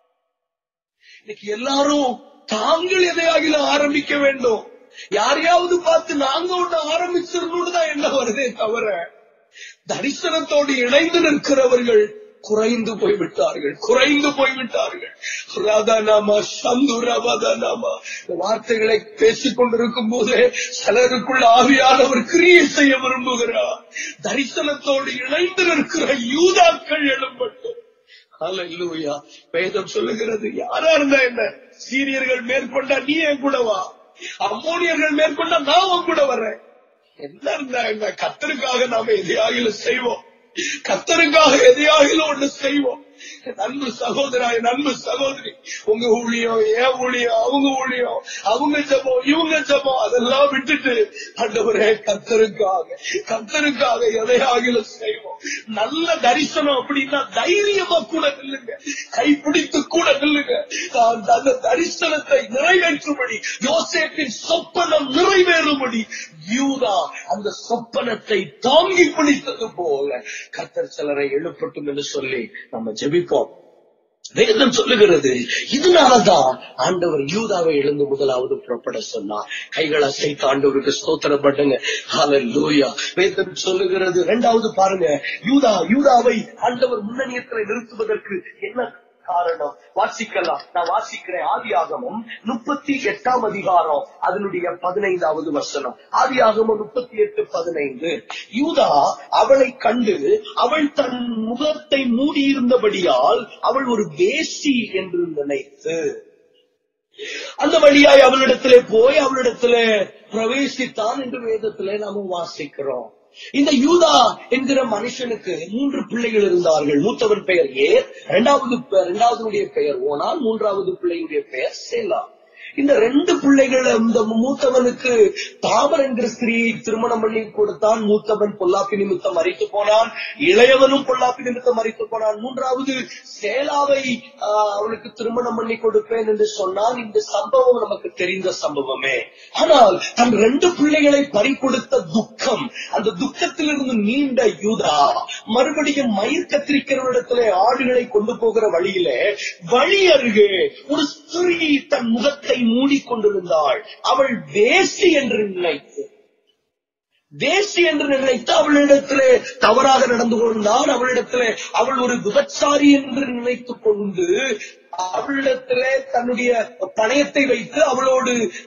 இன்னைக்கு எல்லாரும் தாங்கள் எதையாகிலும் ஆரம்பிக்க வேண்டும். யாரையாவது பார்த்து நாங்க ஒண்ணு ஆரம்பிச்சிடணும்னு தான் என்ன வருதே தவிர, தரிசனத்தோடு இணைந்து நிற்கிறவர்கள் குறைந்து போய்விட்டார்கள், குறைந்து போய்விட்டார்கள். ராதாநாமா சந்து ரபாதாநாமா வார்த்தைகளை பேசிக் கொண்டிருக்கும் போதே சிலருக்குள் ஆவியானவர் கிரியை செய்ய விரும்புகிறார். தரிசனத்தோடு இணைந்து நிற்கிற யூதாக்கள் எழும்பட்டும். அல்லேலூயா. வேதம் சொல்லுகிறது, யாரா இருந்தா என்ன, சீரியர்கள் மேற்கொண்டா நீ என் கூட வா, அம்மோனியர்கள் மேற்கொண்டா நான் உன் கூட வர்றேன். என்ன இருந்தா என்ன, கர்த்தருக்காக நாம எதையாகிலும் செய்வோம், கர்த்தருக்காக எதையாகிலும் ஒண்ணு செய்வோம். அன்பு சகோதரா, அன்பு சகோதரி, உங்க ஊழியம், என் ஊழியம், அவங்க ஊழியம், அவங்க ஜெபம், இவங்க ஜெபம், அதெல்லாம் விட்டுட்டு ஆண்டவரே கர்த்தருக்காக, கர்த்தருக்காக எதையாகிலும் செய்வோம். நல்ல தரிசனம் அப்படின்னா தைரியமா கூட நில்லுங்க, கைப்பிடித்து கூட நில்லுங்க. அந்த தரிசனத்தை நிறைவேற்றும்படி, யோசேப்பின் சொப்பனம் நிறைவேறும்படி யூதா அந்த சொப்பனத்தை தாங்கி பிடித்தது போல கர்த்தர் சிலரை எழுப்பட்டும் என்று சொல்லி நம்ம ஜெபிப்போம். வேதம் சொல்லுகிறது, இதனாலதான் ஆண்டவர் யூதாவை எழுந்து முதலாவது புறப்பட சொன்னார். கைகளை அசைத்து ஆண்டவருக்கு ஸ்தோத்திரம் பண்ணுங்க. ஹல்லேலூயா. வேதம் சொல்லுகிறது, இரண்டாவது பாருங்க, யூதாவை ஆண்டவர் முன்னணியத்தில் நிறுத்துவதற்கு என்ன காரணம்? வாசிக்கலாம். நான் வாசிக்கிறேன். ஆதியாகமம் 38ஆம் அதிகாரம் அதனுடைய 15வது வசனம். ஆதியாகமம் 38:15. யூதா அவளை கண்டு அவள் தன் முகத்தை மூடியிருந்தபடியால் அவள் ஒரு வேசி என்று நினைத்து அந்த வழியாய் அவளிடத்திலே போய் அவளிடத்திலே பிரவேசித்தான் என்று வேதத்திலே நாம வாசிக்கிறோம். இந்த யூதா என்கிற மனுஷனுக்கு 3 பிள்ளைகள் இருந்தார்கள். மூத்தவன் பெயர் ஏர், இரண்டாவதுடைய பெயர் ஓனான், மூன்றாவது பிள்ளையுடைய பெயர் சேலா. இந்த 2 பிள்ளைகள், இந்த மூத்தவனுக்கு தாமர் என்கிற ஸ்திரீயை திருமணம் பண்ணி கொடுத்தான். மூத்தவன் பொல்லாப்பி நிமித்தம் மரித்து போனான், இளையவனும் பொல்லாப்பி நிமித்தம் மரித்து போனான். மூன்றாவது சேலாவை அவனுக்கு திருமணம் பண்ணி கொடுப்பேன் என்று சொன்னான். இந்த சம்பவம் நமக்கு தெரிந்த சம்பவமே. ஆனால் தன் 2 பிள்ளைகளை பறிகொடுத்த துக்கம், அந்த துக்கத்திலிருந்து நீண்ட யூதா மறுபடியும் மயிர் கத்திரிக்கிறவரிடத்திலே ஆடுகளை கொண்டு போகிற வழியிலே வழி அருகே ஒரு ஸ்திரீ தன் முகத்தை மூடிக்கொண்டிருந்தாள். அவள் வேசி என்று நினைத்து அவளிடத்திலே தவறாக நடந்து கொண்டான். அவளிடத்திலே அவள் ஒரு விபச்சாரி என்று நினைத்துக் கொண்டு அவளிடத்திலே தன்னுடைய பணயத்தை வைத்து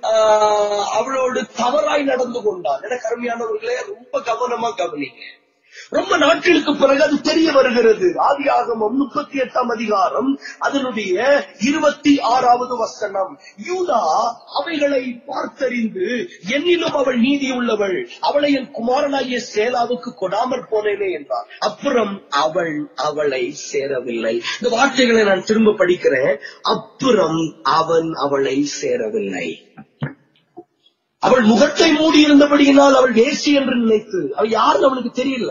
அவளோடு தவறாய் நடந்து கொண்டான். எனக்கு அருமையானவர்களே, ரொம்ப கவனமா கவனிங்க. ரொம்ப நாட்களுக்கு பிறகு அது தெரிய வருகிறது. ஆதியாகமம் 38ஆம் அதிகாரம் அதனுடைய 26வது வசனம். யூதா அவைகளை பார்த்தறிந்து, என்னிலும் அவள் நீதி உள்ளவள், அவளை என் குமாரனாகிய சேலாவுக்கு கொடாமற் போனேனே என்றார். அப்புறம் அவள் அவளை சேரவில்லை. இந்த வார்த்தைகளை நான் திரும்ப படிக்கிறேன். அப்புறம் அவன் அவளை சேரவில்லை. அவள் முகத்தை மூடி இருந்தபடியினால் அவள் வேசி என்று நினைத்து, அவள் யாருன்னு அவனுக்கு தெரியல.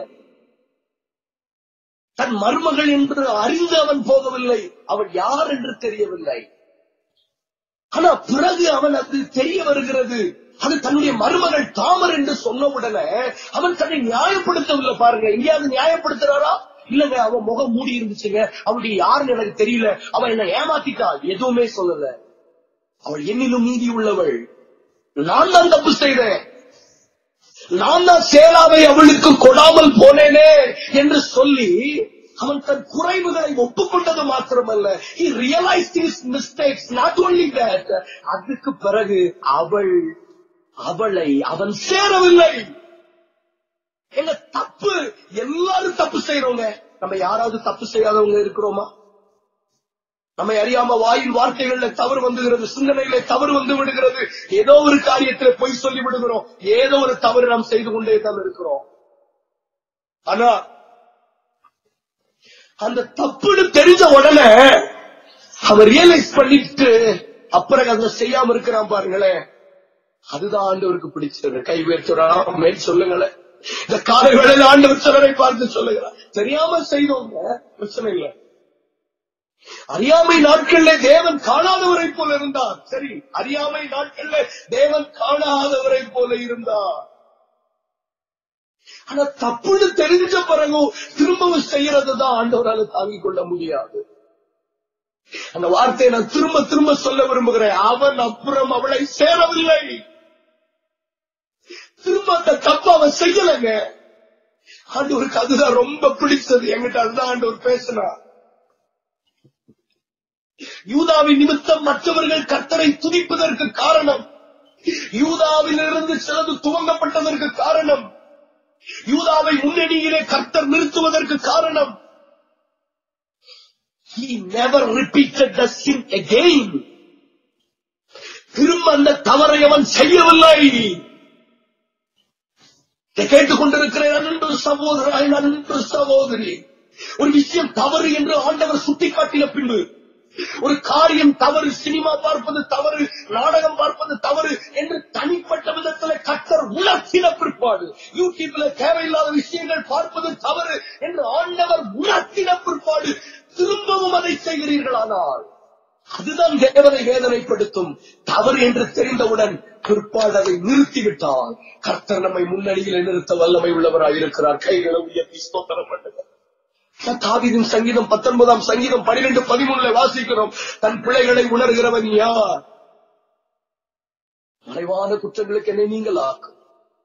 தன் மருமகள் என்று அறிந்து அவன் போகவில்லை. அவள் யார் என்று தெரியவில்லை. ஆனா பிறகு அவன் அது தெரிய வருகிறது. அது தன்னுடைய மருமகள் தாமர் என்று சொன்ன உடனே அவன் தன்னை நியாயப்படுத்தவில்லை. பாருங்க, எங்கேயாவது நியாயப்படுத்துறாரா? இல்லங்க, அவன் முகம் மூடி இருந்துச்சுங்க, அவளுடைய யாருன்னு எனக்கு தெரியல, அவன் என்ன ஏமாத்திட்டா, எதுவுமே சொல்லல. அவள் என்னிலும் நீதி உள்ளவள், நான் தான் தப்பு செய்தேன், நான் தான் சேலாவை அவளுக்கு கொடாமல் போனேனே என்று சொல்லி அவன் தன் குறைவுகளை ஒப்புக்கொண்டது மாத்திரமல்ல, he realized his mistakes. Not only that, அதுக்கு பிறகு அவளை அவன் சேரவில்லை. எங்க தப்பு, எல்லாரும் தப்பு செய்யறவங்க. நம்ம யாராவது தப்பு செய்யாதவங்க இருக்கிறோமா? நம்மை அறியாம வாயில் வார்த்தைகள்ல தவறு வந்துகிறது, சிந்தனையில தவறு வந்து விடுகிறது, ஏதோ ஒரு காரியத்துல பொய் சொல்லி விடுகிறோம், ஏதோ ஒரு தவறு நாம் செய்து கொண்டே தான் இருக்கிறோம். ஆனா அந்த தப்புன்னு தெரிஞ்ச உடனே அவன் ரியலைஸ் பண்ணிட்டு அப்புறம் அதை செய்யாம இருக்கிறான். பாருங்களேன், அதுதான் ஆண்டவருக்கு பிடிச்சது. கை உயர்த்துறான் சொல்லுங்களேன். இந்த காலை வேளையில ஆண்டவர் சிலரை பார்த்து சொல்லுகிறார், தெரியாம செய்தோங்க பிரச்சனை இல்லை. அறியாமை நாட்கள்ல தேவன் காணாதவரை போல இருந்தார். சரி, அறியாமை நாட்கள்ல தேவன் காணாதவரை போல இருந்தார். ஆனா தப்புன்னு தெரிஞ்ச பிறகு திரும்பவும் செய்யறதுதான் ஆண்டவரால தாங்கிக் கொள்ள முடியாது. அந்த வார்த்தையை நான் திரும்ப திரும்ப சொல்ல விரும்புகிறேன். அவன் அப்புறம் அவளை சேரவில்லை. திரும்ப அந்த தப்பு அவன் செய்யலைங்க. ஆண்டவருக்கு அதுதான் ரொம்ப பிடிச்சது. என்கிட்ட அதுதான் ஆண்டவர் பேசினார். யூதாவின் நிமித்தம் மற்றவர்கள் கர்த்தரை துதிப்பதற்கு காரணம், யூதாவிலிருந்து சிலது துவங்கப்பட்டதற்கு காரணம், யூதாவை முன்னணியிலே கர்த்தர் நிறுத்துவதற்கு காரணம், he never repeated the sin again. திரும்ப அந்த தவறை அவன் செய்யவில்லை. கேட்டுக்கொண்டிருக்கிறேன் அன்பு சகோதரா, அன்பு சகோதரி, ஒரு விஷயம் தவறு என்று ஆண்டவர் சுட்டிக்காட்டின பின்பு, ஒரு காரியம் தவறு, சினிமா பார்ப்பது தவறு, நாடகம் பார்ப்பது தவறு என்று தனிப்பட்ட விதத்தில் கர்த்தர் உணர்த்தின பிற்பாடு, யூடியூப்ல தேவையில்லாத விஷயங்கள் பார்ப்பது தவறு என்று ஆண்டவர் உணர்த்தின பிற்பாடு திரும்பவும் அதை செய்கிறீர்களானால் அதுதான் தேவனை வேதனைப்படுத்தும். தவறு என்று தெரிந்தவுடன் பிற்பாடு அதை நிறுத்திவிட்டால் கர்த்தர் நம்மை முன்னணியில் நிறுத்த வல்லமை உள்ளவராக இருக்கிறார். கைகளை உயர்த்தி ஸ்தோத்திரம் பண்ணுங்க. தாவீதின் சங்கீதம் 19ஆம் சங்கீதம் 12-13 வாசிக்கிறோம். தன் பிள்ளைகளை உணர்கிறவன் யார்? மறைவான குற்றங்களுக்கு என்னை நீங்களாக்கும்,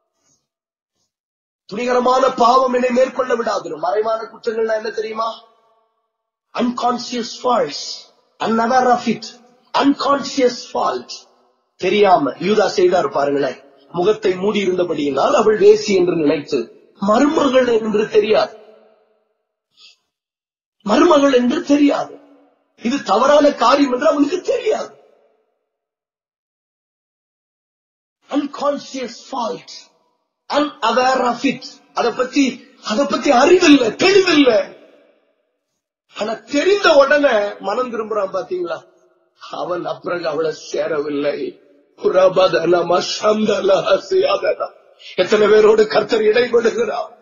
துணிகரமான பாவம் என்னை மேற்கொள்ள விடாது. மறைவான குற்றங்கள்னா என்ன தெரியுமா? Unconscious faults, unaware of it, unconscious fault. தெரியாம யூதா செய்தார் பாருங்களேன். முகத்தை மூடி இருந்தபடியினால் அவள் வேசி என்று நினைத்து, மருமகள் என்று தெரியாது, மருமகள் என்று தெரியாது, இது தவறான காரியம் என்று அவனுக்கு தெரியாது. Unconscious fault, unaware of it, அதை பத்தி அறிவில்லை, தெளிவில்லை. ஆனா தெரிந்த உடனே மனம் திரும்புறான். பாத்தீங்களா? அவன் அப்புறம் அவளை சேரவில்லை. எத்தனை பேரோடு கர்த்தர் இடைபடுகிறார்.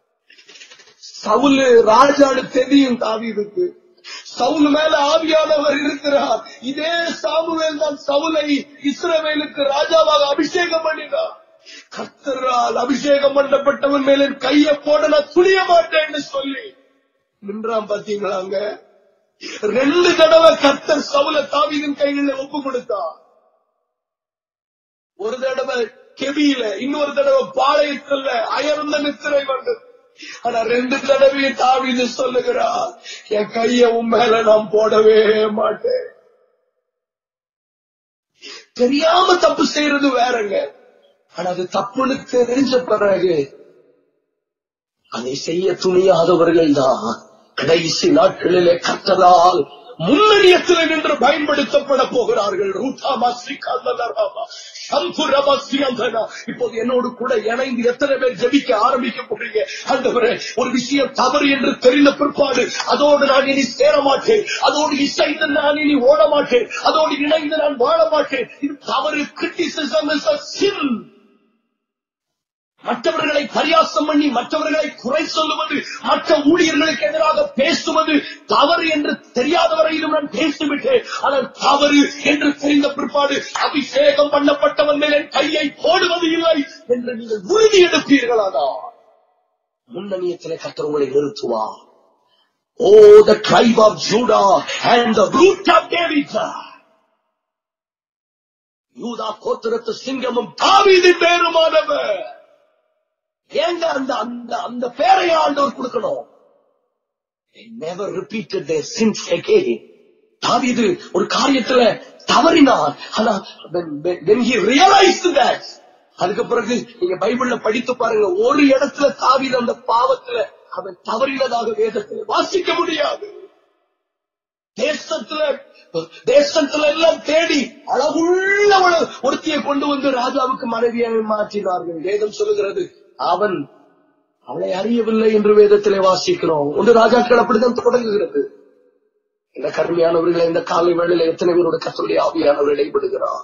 சவுல் ராஜாடு தெரியும் தாவீதுக்கு, சவுல் மேல ஆவியானவர் இருக்கிறார். இதே சாமுவேல் தான் சவுலை இஸ்ரவேலுக்கு ராஜாவாக அபிஷேகம் பண்ணினார். கர்த்தரால் அபிஷேகம் பண்ணப்பட்டவன் மேல கையை போட நான் துணிய மாட்டேன்னு சொல்லி நின்றான். பாத்தீங்களாங்க, 2 தடவை கர்த்தர் சவுல தாவீதின் கைகளில் ஒப்பு கொடுத்தார். ஒரு தடவை கெபியில, இன்னொரு தடவை பாளையத்துல அயர்ந்த நித்திரை வந்தது. ஆனா 2 தடவை தாவீது சொல்லுகிறார், என் கைய உன் மேல நான் போடவே மாட்டேன். தெரியாம தப்பு செய்யறது வேறங்க. ஆனா அது தப்புன்னு தெரிஞ்ச பிறகு அதை செய்ய துணியாதவர்கள் தான் கடைசி நாட்களிலே கர்த்தரால் முன்னணியத்தில் நின்று பயன்படுத்தப்பட போகிறார்கள். இப்போது என்னோடு கூட இணைந்து எத்தனை பேர் ஜெபிக்க ஆரம்பிக்க போறீங்க? ஆண்டவரே, ஒரு விஷயம் தவறு என்று தெரிந்த பிற்பாடு அதோடு நான் இனி சேர மாட்டேன், அதோடு இசைந்து நான் இனி ஓட மாட்டேன், அதோடு இணைந்து நான் வாழ மாட்டேன். இது தவறு. Criticism is a sin. மற்றவர்களை பரியாசம் பண்ணி மற்றவர்களை குறை சொல்லுவது, மற்ற ஊழியர்களுக்கு எதிராக பேசுவது தவறு என்று தெரியாத வரையிலும் நான் பேசிவிட்டேன். ஆனால் தவறு என்று தெரிந்த பிற்பாடு அபிஷேகம் பண்ணப்பட்டவன் மேல் என் கையை போடுவது இல்லை என்று நீங்கள் உறுதி எடுப்பீர்களாதான் முன்னணியத்திலே கர்த்தர் உங்களை நிறுத்துவார். Oh, the tribe of Judah and the root of David. யூதா கோத்திரத்து சிங்கமும் தாவீதின் பேருமானவர். ஏங்க அந்த பேரை ஆண்டவர் கொடுக்கணும்? They never repeated their sins again. தாவீது ஒரு காரியத்துல தவறினார். ஆனா when he realized that, அதுக்கு பிறகு நீங்க பைபிள்ல படித்து பாருங்க, ஒரு இடத்துல தாவீது அந்த பாவத்துல அவன் தவறினதாக வேதத்தில் வாசிக்க முடியாது. தேசத்துல எல்லாம் தேடி அழகுள்ள ஒருத்தியை கொண்டு வந்து ராஜாவுக்கு மனைவியாக மாற்றினார்கள். வேதம் சொல்லுகிறது அவன் அவளை அறியவில்லை என்று வேதத்திலே வாசிக்கிறோம். ஒன்று ராஜாக்கள் அப்படித்தான் தொடங்குகிறது. இந்த கருமையானவர்களை இந்த காலை வேளையில எத்தனை பேரோட கர்த்தருடைய ஆவியானவர் இடைபடுகிறார்?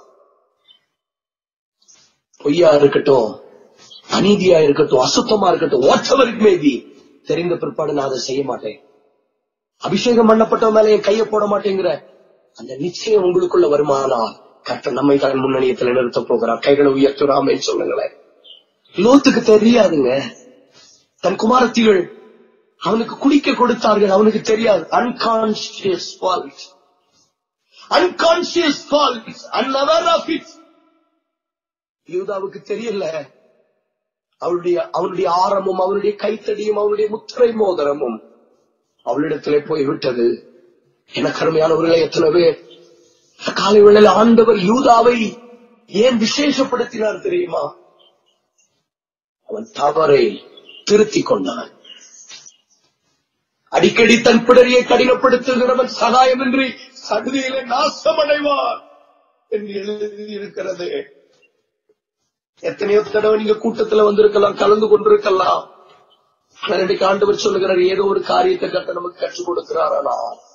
பொய்யா இருக்கட்டும், அநீதியா இருக்கட்டும், அசுத்தமா இருக்கட்டும், whatever it may be, தெரிந்த பிற்பாடு நான் அதை செய்ய மாட்டேன், அபிஷேகம் பண்ணப்பட்ட மேல என் கையை போட மாட்டேங்கிற அந்த நிச்சயம் உங்களுக்குள்ள வருமானால் கர்த்தர் நம்மை தான் முன்னணியத்தில் நிறுத்த போகிறார். கைகளை உயர்த்துறாமே சொல்லுங்களேன். லோத்துக்கு தெரியாதுங்க, தன் குமாரத்திகள் அவனுக்கு குடிக்க கொடுத்தார்கள், அவனுக்கு தெரியாது. Unconscious fault, unconscious fault, unaware of it. யூதாவுக்கு தெரியல. அவனுடைய ஆரமும் அவனுடைய கைத்தடியும் அவனுடைய முத்திரை மோதிரமும் அவளிடத்திலே போய்விட்டது. எனக்கு அருமையானவர்களே, எத்தனை பேர் காலை வேளையில் ஆண்டவர் யூதாவை ஏன் விசேஷப்படுத்தினார் தெரியுமா? அவன் தவறை திருத்திக் கொண்டான். அடிக்கடி தன் பிடரியை கடினப்படுத்துகிறவன் சகாயமின்றி சடுதியிலே நாசமடைவார் என்று எழுதியிருக்கிறது. எத்தனையோ தடவை நீங்க கூட்டத்துல வந்திருக்கலாம், கலந்து கொண்டிருக்கலாம். இன்றைக்கு ஆண்டவர் சொல்லுகிறார், ஏதோ ஒரு காரியத்தை கர்த்தர் நமக்கு கற்றுக் கொடுக்கிறாரா,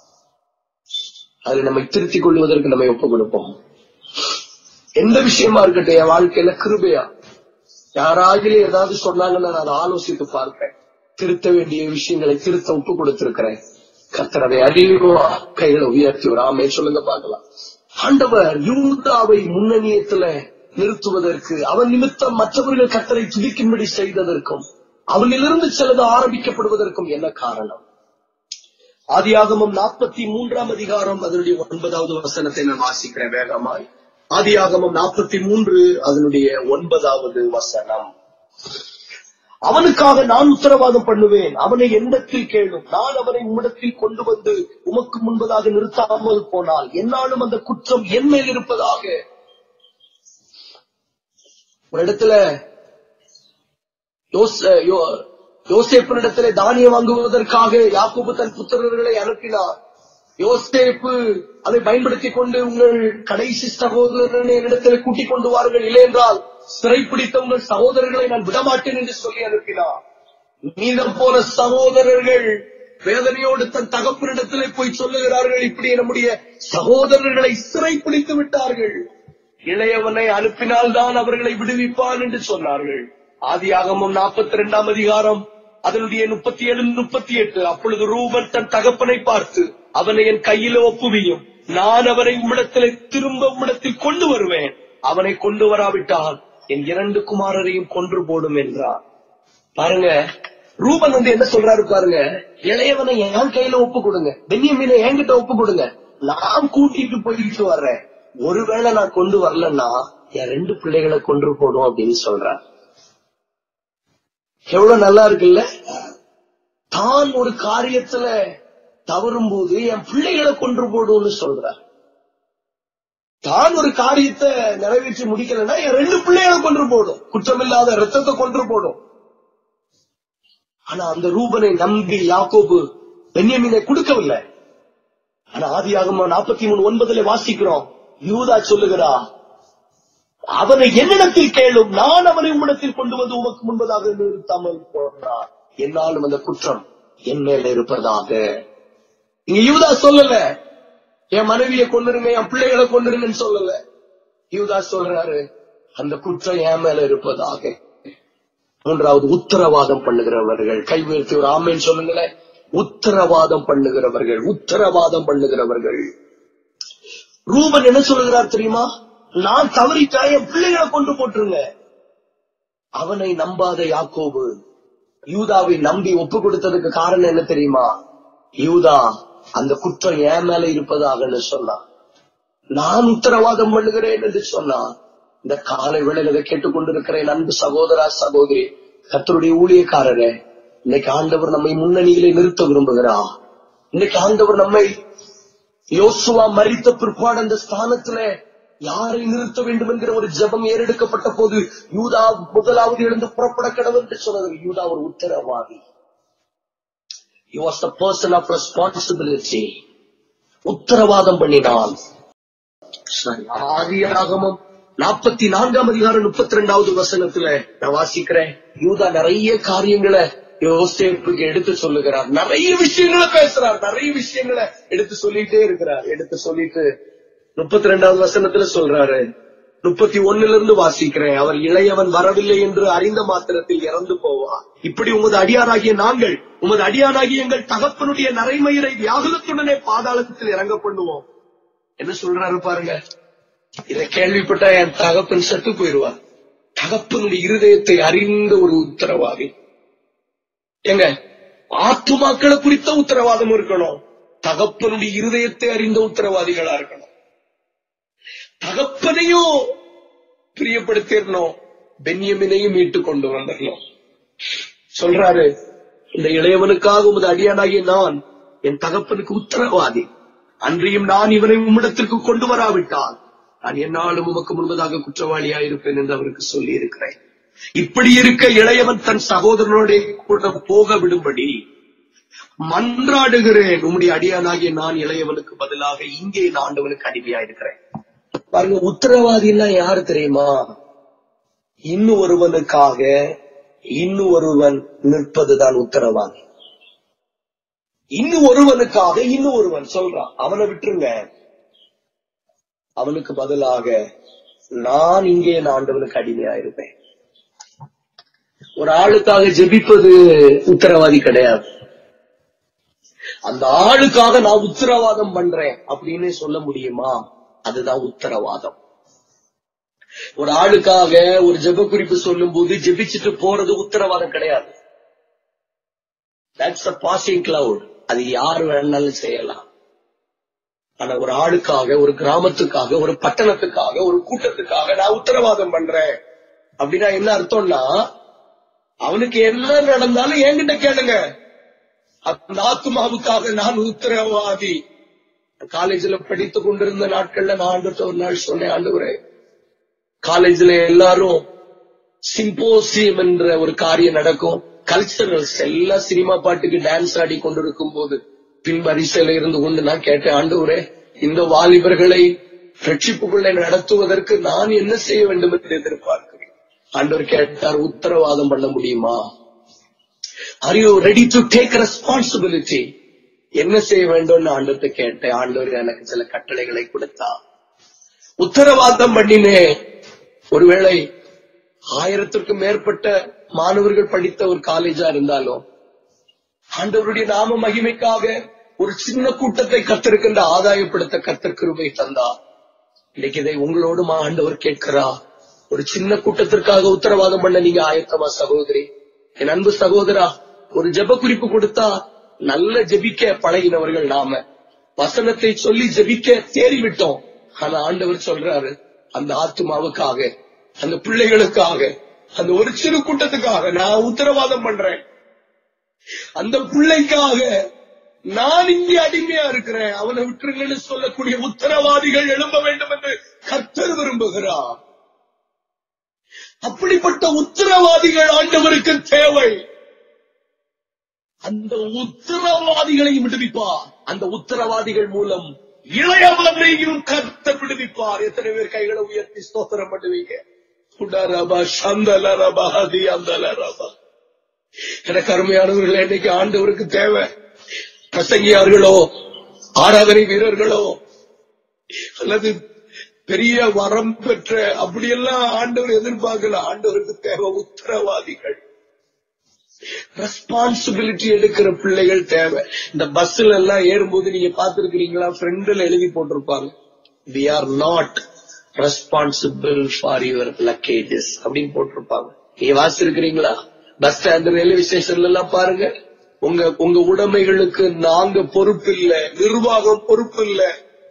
அதில் நம்மை திருத்திக் கொள்வதற்கு நம்மை ஒப்புக் கொடுப்போம். எந்த விஷயமா இருக்கட்டும், என் வாழ்க்கையில கிருபையா யாராகிலே ஏதாவது சொன்னாங்கன்னா நான் அதை ஆலோசித்து பார்ப்பேன். திருத்த வேண்டிய விஷயங்களை திருத்த ஒப்பு கொடுத்திருக்கிறேன். கர்த்தர் அதை அறிவா கைகளை உயர்த்தி ஒரு ஆமே சொல்லுங்க பார்க்கலாம். ஆண்டவர் யூதாவை முன்னணியத்துல நிறுத்துவதற்கு, அவன் நிமித்தம் மற்றவர்கள் கர்த்தரை துதிக்கும்படி செய்ததற்கும், அவனிலிருந்து சிலது ஆரம்பிக்கப்படுவதற்கும் என்ன காரணம்? ஆதியாகமம் 43 அதிகாரம் அதனுடைய 9வது வசனத்தை நான் வாசிக்கிறேன் வேகமாய். ஆதியாகமம் 43 அதனுடைய 9வது வசனம். அவனுக்காக நான் உத்தரவாதம் பண்ணுவேன், அவனை என்னிடத்தில் கேளும், நான் அவனை உம்மிடத்தில் கொண்டு வந்து உமக்கு முன்பதாக நிறுத்தாமல் போனால் என்னாலும் அந்த குற்றம் என் மேல் இருப்பதாக. ஒரு இடத்துல யோசேப்பினிடத்திலே தானியம் வாங்குவதற்காக யாக்கோபு தன் புத்திரர்களை அனுப்பினார். யோசேப்பு அதை பயன்படுத்திக் கொண்டு, உங்கள் கடைசி சகோதரனை என்னிடத்தில் கூட்டிக் கொண்டு வாருங்கள், இல்லை என்றால் சிறைப்பிடித்த உங்கள் சகோதரர்களை நான் விடமாட்டேன் என்று சொல்லி அனுப்பினார். மீதம் போன சகோதரர்கள் வேதனையோடு தன் தகப்பனிடத்திலே போய் சொல்லுகிறார்கள், இப்படி நம்முடைய சகோதரர்களை சிறைப்பிடித்து விட்டார்கள், இளையவனை அனுப்பினால்தான் அவர்களை விடுவிப்பான் என்று சொன்னார்கள். ஆதியாகமம் 42 அதிகாரம் அதனுடைய 37, 38. அப்பொழுது ரூபன் தன் தகப்பனை பார்த்து, அவனை என் கையில ஒப்புவியும், நான் அவனை உம்மிடத்திலே திரும்ப உம்மிடத்தில் கொண்டு வருவேன், அவனை கொண்டு வராவிட்டால் என் 2 குமாரரையும் கொன்று போடும் என்றார். பாருங்க, ரூபன் என்ன சொல்றாரு பாருங்க, இளையவனை என் கையில ஒப்பு கொடுங்க, பென்யமீனை என்கிட்ட ஒப்பு கொடுங்க, நான் கூட்டிட்டு போயிட்டு வர்றேன், ஒருவேளை நான் கொண்டு வரலன்னா என் 2 பிள்ளைகளை கொன்று போடும் அப்படின்னு சொல்றார். எவ்வளவு நல்லா இருக்குல்ல? தான் ஒரு காரியத்துல தவறும் போது என் பிள்ளைகளை கொன்று போடும்னு சொல்றார். தான் ஒரு காரியத்தை நிறைவேற்றி முடிக்கலன்னா என் 2 பிள்ளைகளை கொன்று போடும், குற்றமில்லாத ரத்தத்தை கொன்று போடும். ஆனா அந்த ரூபனை நம்பி யாக்கோபு பென்யமீனை கொடுக்கவில்லை. ஆனா ஆதியாகமம் 43:9 வாசிக்கிறோம், யூதா சொல்லுகிறா, அவனை என்னிடத்தில் கேளும், நான் அவனை உம்மிடத்தில் கொண்டு வந்து உமக்கு முன்பதாக நிறுத்தாமல் போனார், என்னாலும் அந்த குற்றம் என் மேல இருப்பதாக. இங்க யூதா சொல்லல என் மனைவியை கொண்டுருங்க, என் பிள்ளைகளை கொண்டுருங்கன்னு சொல்லல. யூதா சொல்றாரு, அந்த குற்றம் என் மேல இருப்பதாக. மூன்றாவது, உத்தரவாதம் பண்ணுகிறவர்கள். கை உயர்த்தி ஒரு ஆமேன் சொல்லுங்களேன். உத்தரவாதம் பண்ணுகிறவர்கள், உத்தரவாதம் பண்ணுகிறவர்கள். ரூபன் என்ன சொல்லுகிறார் தெரியுமா? நான் தவறிட்டா என் பிள்ளைகளை கொண்டு போட்டுருங்க. அவனை நம்பாத யாக்கோபு யூதாவை நம்பி ஒப்பு கொடுத்ததுக்கு காரணம் என்ன தெரியுமா? யூதா அந்த குற்றம் என் மேல இருப்பதாக சொன்னான். நான் உத்தரவாதம் பண்ணுகிறேன் என்று சொன்னான். இந்த காலை வேளையில கேட்டுக்கொண்டிருக்கிறேன் அன்பு சகோதரா சகோதரி, கர்த்தருடைய ஊழியக்காரரே, இன்னைக்கு ஆண்டவர் நம்மை முன்னணியிலே நிறுத்த விரும்புகிறார். இன்னைக்கு ஆண்டவர் நம்மை யோசுவா மரித்த பிற்பாடு அந்த ஸ்தானத்துல யாரை நிறுத்த வேண்டும் என்கிற ஒரு ஜெபம் ஏறெடுக்கப்பட்ட போது யூதா முதலாவது எழுந்து புறப்பட கடவுள் என்று சொன்னது. யூதா ஒரு உத்தரவாதி. He was the person of responsibility. உத்தரவாதம் பண்ணினான். சரி, ஆதியாகமம் 44:32 நான் வாசிக்கிறேன். யூதா நிறைய காரியங்களை யோசேப்புக்கு எடுத்து சொல்லுகிறார், நிறைய விஷயங்களை பேசுறார், நிறைய விஷயங்களை எடுத்து சொல்லிட்டே இருக்கிறார். எடுத்து சொல்லிட்டு 32 சொல்றாரு. 31 வாசிக்கிறேன். அவர் இளையவன் வரவில்லை என்று அறிந்த மாத்திரத்தில் இறந்து போவார். இப்படி உமது அடியாராகிய நாங்கள் உமது அடியாராகிய எங்கள் தகப்பனுடைய நரைமயிரை வியாகுலத்துடனே பாதாளத்தில் இறங்க பண்ணுவோம். என்ன சொல்றாரு பாருங்க. இதை கேள்விப்பட்டா என் தகப்பன் செத்து போயிடுவார். தகப்பனுடைய இருதயத்தை அறிந்த ஒரு உத்தரவாதி. எங்க ஆத்துமாக்களை குறித்த உத்தரவாதம் இருக்கணும். தகப்பனுடைய இருதயத்தை அறிந்த உத்தரவாதிகளா இருக்கணும். தகப்பனையும் பிரியப்படுத்திடணும், பென்யமீனையும் மீட்டு கொண்டு வந்துடணும். சொல்றாரு, இந்த இளையவனுக்காக உமது அடியானாகிய நான் என் தகப்பனுக்கு உத்தரவாதி. அன்றியும் நான் இவனை உம்மிடத்திற்கு கொண்டு வராவிட்டால் நான் என்னாலும் உமக்கு முன்பதாக குற்றவாளியாயிருப்பேன் என்று அவருக்கு சொல்லி இருக்கிறேன். இப்படி இருக்க இளையவன் தன் சகோதரனோட கூட போக விடும்படி மன்றாடுகிறேன். உம்முடைய அடியானாகிய நான் இளையவனுக்கு பதிலாக இங்கே நான் ஆண்டவனுக்கு அடிமையாயிருக்கிறேன். பாருங்க, உத்தரவாதின்னா யாரு தெரியுமா? இன்னும் ஒருவனுக்காக இன்னும் ஒருவன் நிற்பதுதான் உத்தரவாதி. இன்னும் ஒருவனுக்காக இன்னும் ஒருவன் சொல்றான், அவனை விட்டுருங்க, அவனுக்கு பதிலாக நான் இங்கே ஆண்டவனுக்கு அடிமையாயிருப்பேன். ஒரு ஆளுக்காக ஜெபிப்பது உத்தரவாதி கிடையாது. அந்த ஆளுக்காக நான் உத்தரவாதம் பண்றேன் அப்படின்னு சொல்ல முடியுமா? அதுதான் உத்தரவாதம். ஒரு ஆளுக்காக ஒரு ஜெப குறிப்பு சொல்லும் போது ஜெபிச்சுட்டு போறது உத்தரவாதம் கிடையாது. That's a passing cloud. அது யாரு வேணாலும் செய்யலாம். ஆனா ஒரு ஆளுக்காக, ஒரு கிராமத்துக்காக, ஒரு பட்டணத்துக்காக, ஒரு கூட்டத்துக்காக நான் உத்தரவாதம் பண்றேன் அப்படின்னா என்ன அர்த்தம்னா, அவனுக்கு என்ன நடந்தாலும் என்கிட்ட கேளுங்க, அந்த ஆத்மாவுக்காக நான் உத்தரவாதி. காலேஜ்ல படித்துக் கொண்டிருந்த நாட்கள்ல நான் ஆண்டவர்ட்ட ஒரு நாள் சொன்னேன், ஆண்டவரே, காலேஜ்ல எல்லாரும் சிம்போசியம் என்ற ஒரு காரியம் நடக்கும், கல்ச்சரல்ஸ் எல்லாம் சினிமா பாட்டுக்கு டான்ஸ் ஆடி கொண்டிருக்கும் போது பின் வரிசையில இருந்து கொண்டு நான் கேட்டேன், ஆண்டவரே, இந்த வாலிபர்களை ரட்சிப்புக்குள்ளே நடத்துவதற்கு நான் என்ன செய்ய வேண்டும் என்று எதிர்பார்க்கிறேன். ஆண்டவர் கேட்டார், உத்தரவாதம் பண்ண முடியுமா? Are you ready to take responsibility? என்ன செய்ய வேண்டும் ஆண்டவர்கிட்ட கேட்டேன். ஆண்டவர் எனக்கு சில கட்டளைகளை கொடுத்தா, உத்தரவாதம் பண்ணினேன். ஒருவேளை 1000க்கும் மேற்பட்ட மாணவர்கள் படித்த ஒரு காலேஜா இருந்தாலும் ஆண்டவருடைய நாம மகிமைக்காக ஒரு சின்ன கூட்டத்தை கர்த்தருக்கென்று ஆதாயப்படுத்த கர்த்தர் கிருபை தந்தா. இன்னைக்கு இதை உங்களோடு ஆண்டவர் கேட்கிறா, ஒரு சின்ன கூட்டத்திற்காக உத்தரவாதம் பண்ண நீங்க ஆயத்தமா சகோதரி? என் அன்பு சகோதரா, ஒரு ஜெப குறிப்பு கொடுத்தா நல்ல ஜெபிக்க பழகினவர்கள் நாம, வசனத்தை சொல்லி ஜெபிக்க தேறிவிட்டோம். ஆனா ஆண்டவர் சொல்றாரு, அந்த ஆத்துமாவுக்காக, அந்த பிள்ளைகளுக்காக, அந்த ஒரு சிறு கூட்டத்துக்காக நான் உத்தரவாதம் பண்றேன். அந்த பிள்ளைக்காக நான் இங்கே அடிமையா இருக்கிறேன், அவனை விட்டுருங்கன்னு சொல்லக்கூடிய உத்தரவாதிகள் எழும்ப வேண்டும் என்று கர்த்தர் விரும்புகிறார். அப்படிப்பட்ட உத்தரவாதிகள் ஆண்டவருக்கு தேவை. அந்த உத்தரவாதிகளையும் விடுவிப்பார். அந்த உத்தரவாதிகள் மூலம் இளையவனையும் கர்த்தர் விடுவிப்பார். எத்தனை பேர் கைகளை உயர்த்தி ஸ்தோத்திரம் பண்ணுவீங்க? எனக்கு அருமையானவர்கள், இன்னைக்கு ஆண்டவருக்கு தேவை பிரசங்கியார்களோ, ஆராதனை வீரர்களோ, அல்லது பெரிய வரம் பெற்ற அப்படியெல்லாம் ஆண்டவர் எதிர்பார்க்கல. ஆண்டவருக்கு தேவை உத்தரவாதிகள், ரெஸ்பான்சிபிலிட்டி எடுக்கிற பிள்ளைகள் தேவை. இந்த பஸ்ல எல்லாம் ஏறும்போது நீங்க பாத்துருக்கீங்களா? ஃப்ரெண்ட்ல எழுதி போட்டிருப்பாங்க, we are not responsible for your luggages அப்படின்னு போட்டிருப்பாங்க. நீங்க வாசிச்சிருக்கிறீங்களா? பஸ் ஸ்டாண்ட், ரயில்வே ஸ்டேஷன்ல எல்லாம் பாருங்க, உங்க உடைமைகளுக்கு நாங்க பொறுப்பு இல்ல, நிர்வாகம் பொறுப்பு இல்ல.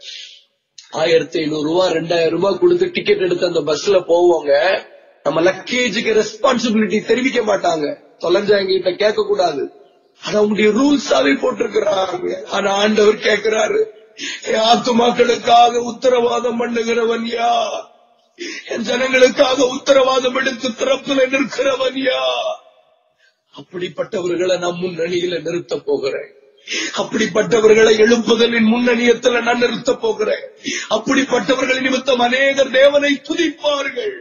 1500 ரூபாய் 2000 ரூபாய் கொடுத்து டிக்கெட் எடுத்து அந்த பஸ்ல போவாங்க. நம்ம லக்கேஜுக்கு ரெஸ்பான்சிபிலிட்டி தெரிவிக்க மாட்டாங்க. தொலைஞ்சா எங்கிட்ட கேட்க கூடாது, அது அவங்களுடைய ரூல்ஸாவே போட்டிருக்கிறாங்க. ஆனா ஆண்டவர் கேட்கிறாரு, என் ஆத்துமாக்களுக்காக உத்தரவாதம் பண்ணுகிறவன் யார்? என் ஜனங்களுக்காக உத்தரவாதம் எடுத்து திறப்புல நிற்கிறவன் யார்? அப்படிப்பட்டவர்களை நான் முன்னணியில நிறுத்த போகிறேன். அப்படிப்பட்டவர்களை எழுப்புதலின் முன்னணியத்துல நான் நிறுத்த போகிறேன். அப்படிப்பட்டவர்கள் நிமித்தம் அநேகர் தேவனை துதிப்பார்கள்.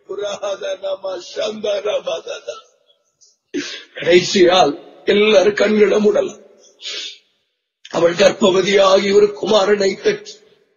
கடைசியால் எல்லாரும் கண்களை மூடலாம். அவள் கர்ப்பவதியாகி ஒரு குமாரனை பெற்று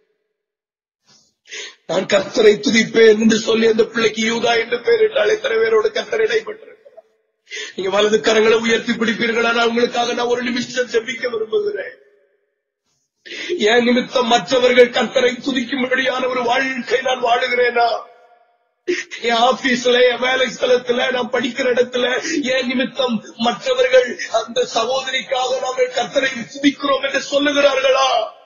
நான் கர்த்தரை துதிப்பேன் என்று சொல்லி அந்த பிள்ளைக்கு யூதா என்று பெயரிட்டால் எத்தனை பேரோடு கர்த்தர் இடைப்பட்டிருக்கிறார்? நீங்க வலது கரங்களை உயர்த்தி பிடிப்பீர்களா? உங்களுக்காக நான் ஒரு நிமிஷம் ஜெபிக்க விரும்புகிறேன். என் நிமித்தம் மற்றவர்கள் கர்த்தரை துதிக்கும்படியான ஒரு வாழ்க்கை நான் வாழுகிறேனா? என் ஆபீஸ்ல, என் வேலை ஸ்தலத்துல, நான் படிக்கிற இடத்துல என் நிமித்தம் மற்றவர்கள் அந்த சகோதரிக்காக நாங்கள் கர்த்தரை துதிக்கிறோம் என்று சொல்லுகிறார்களா?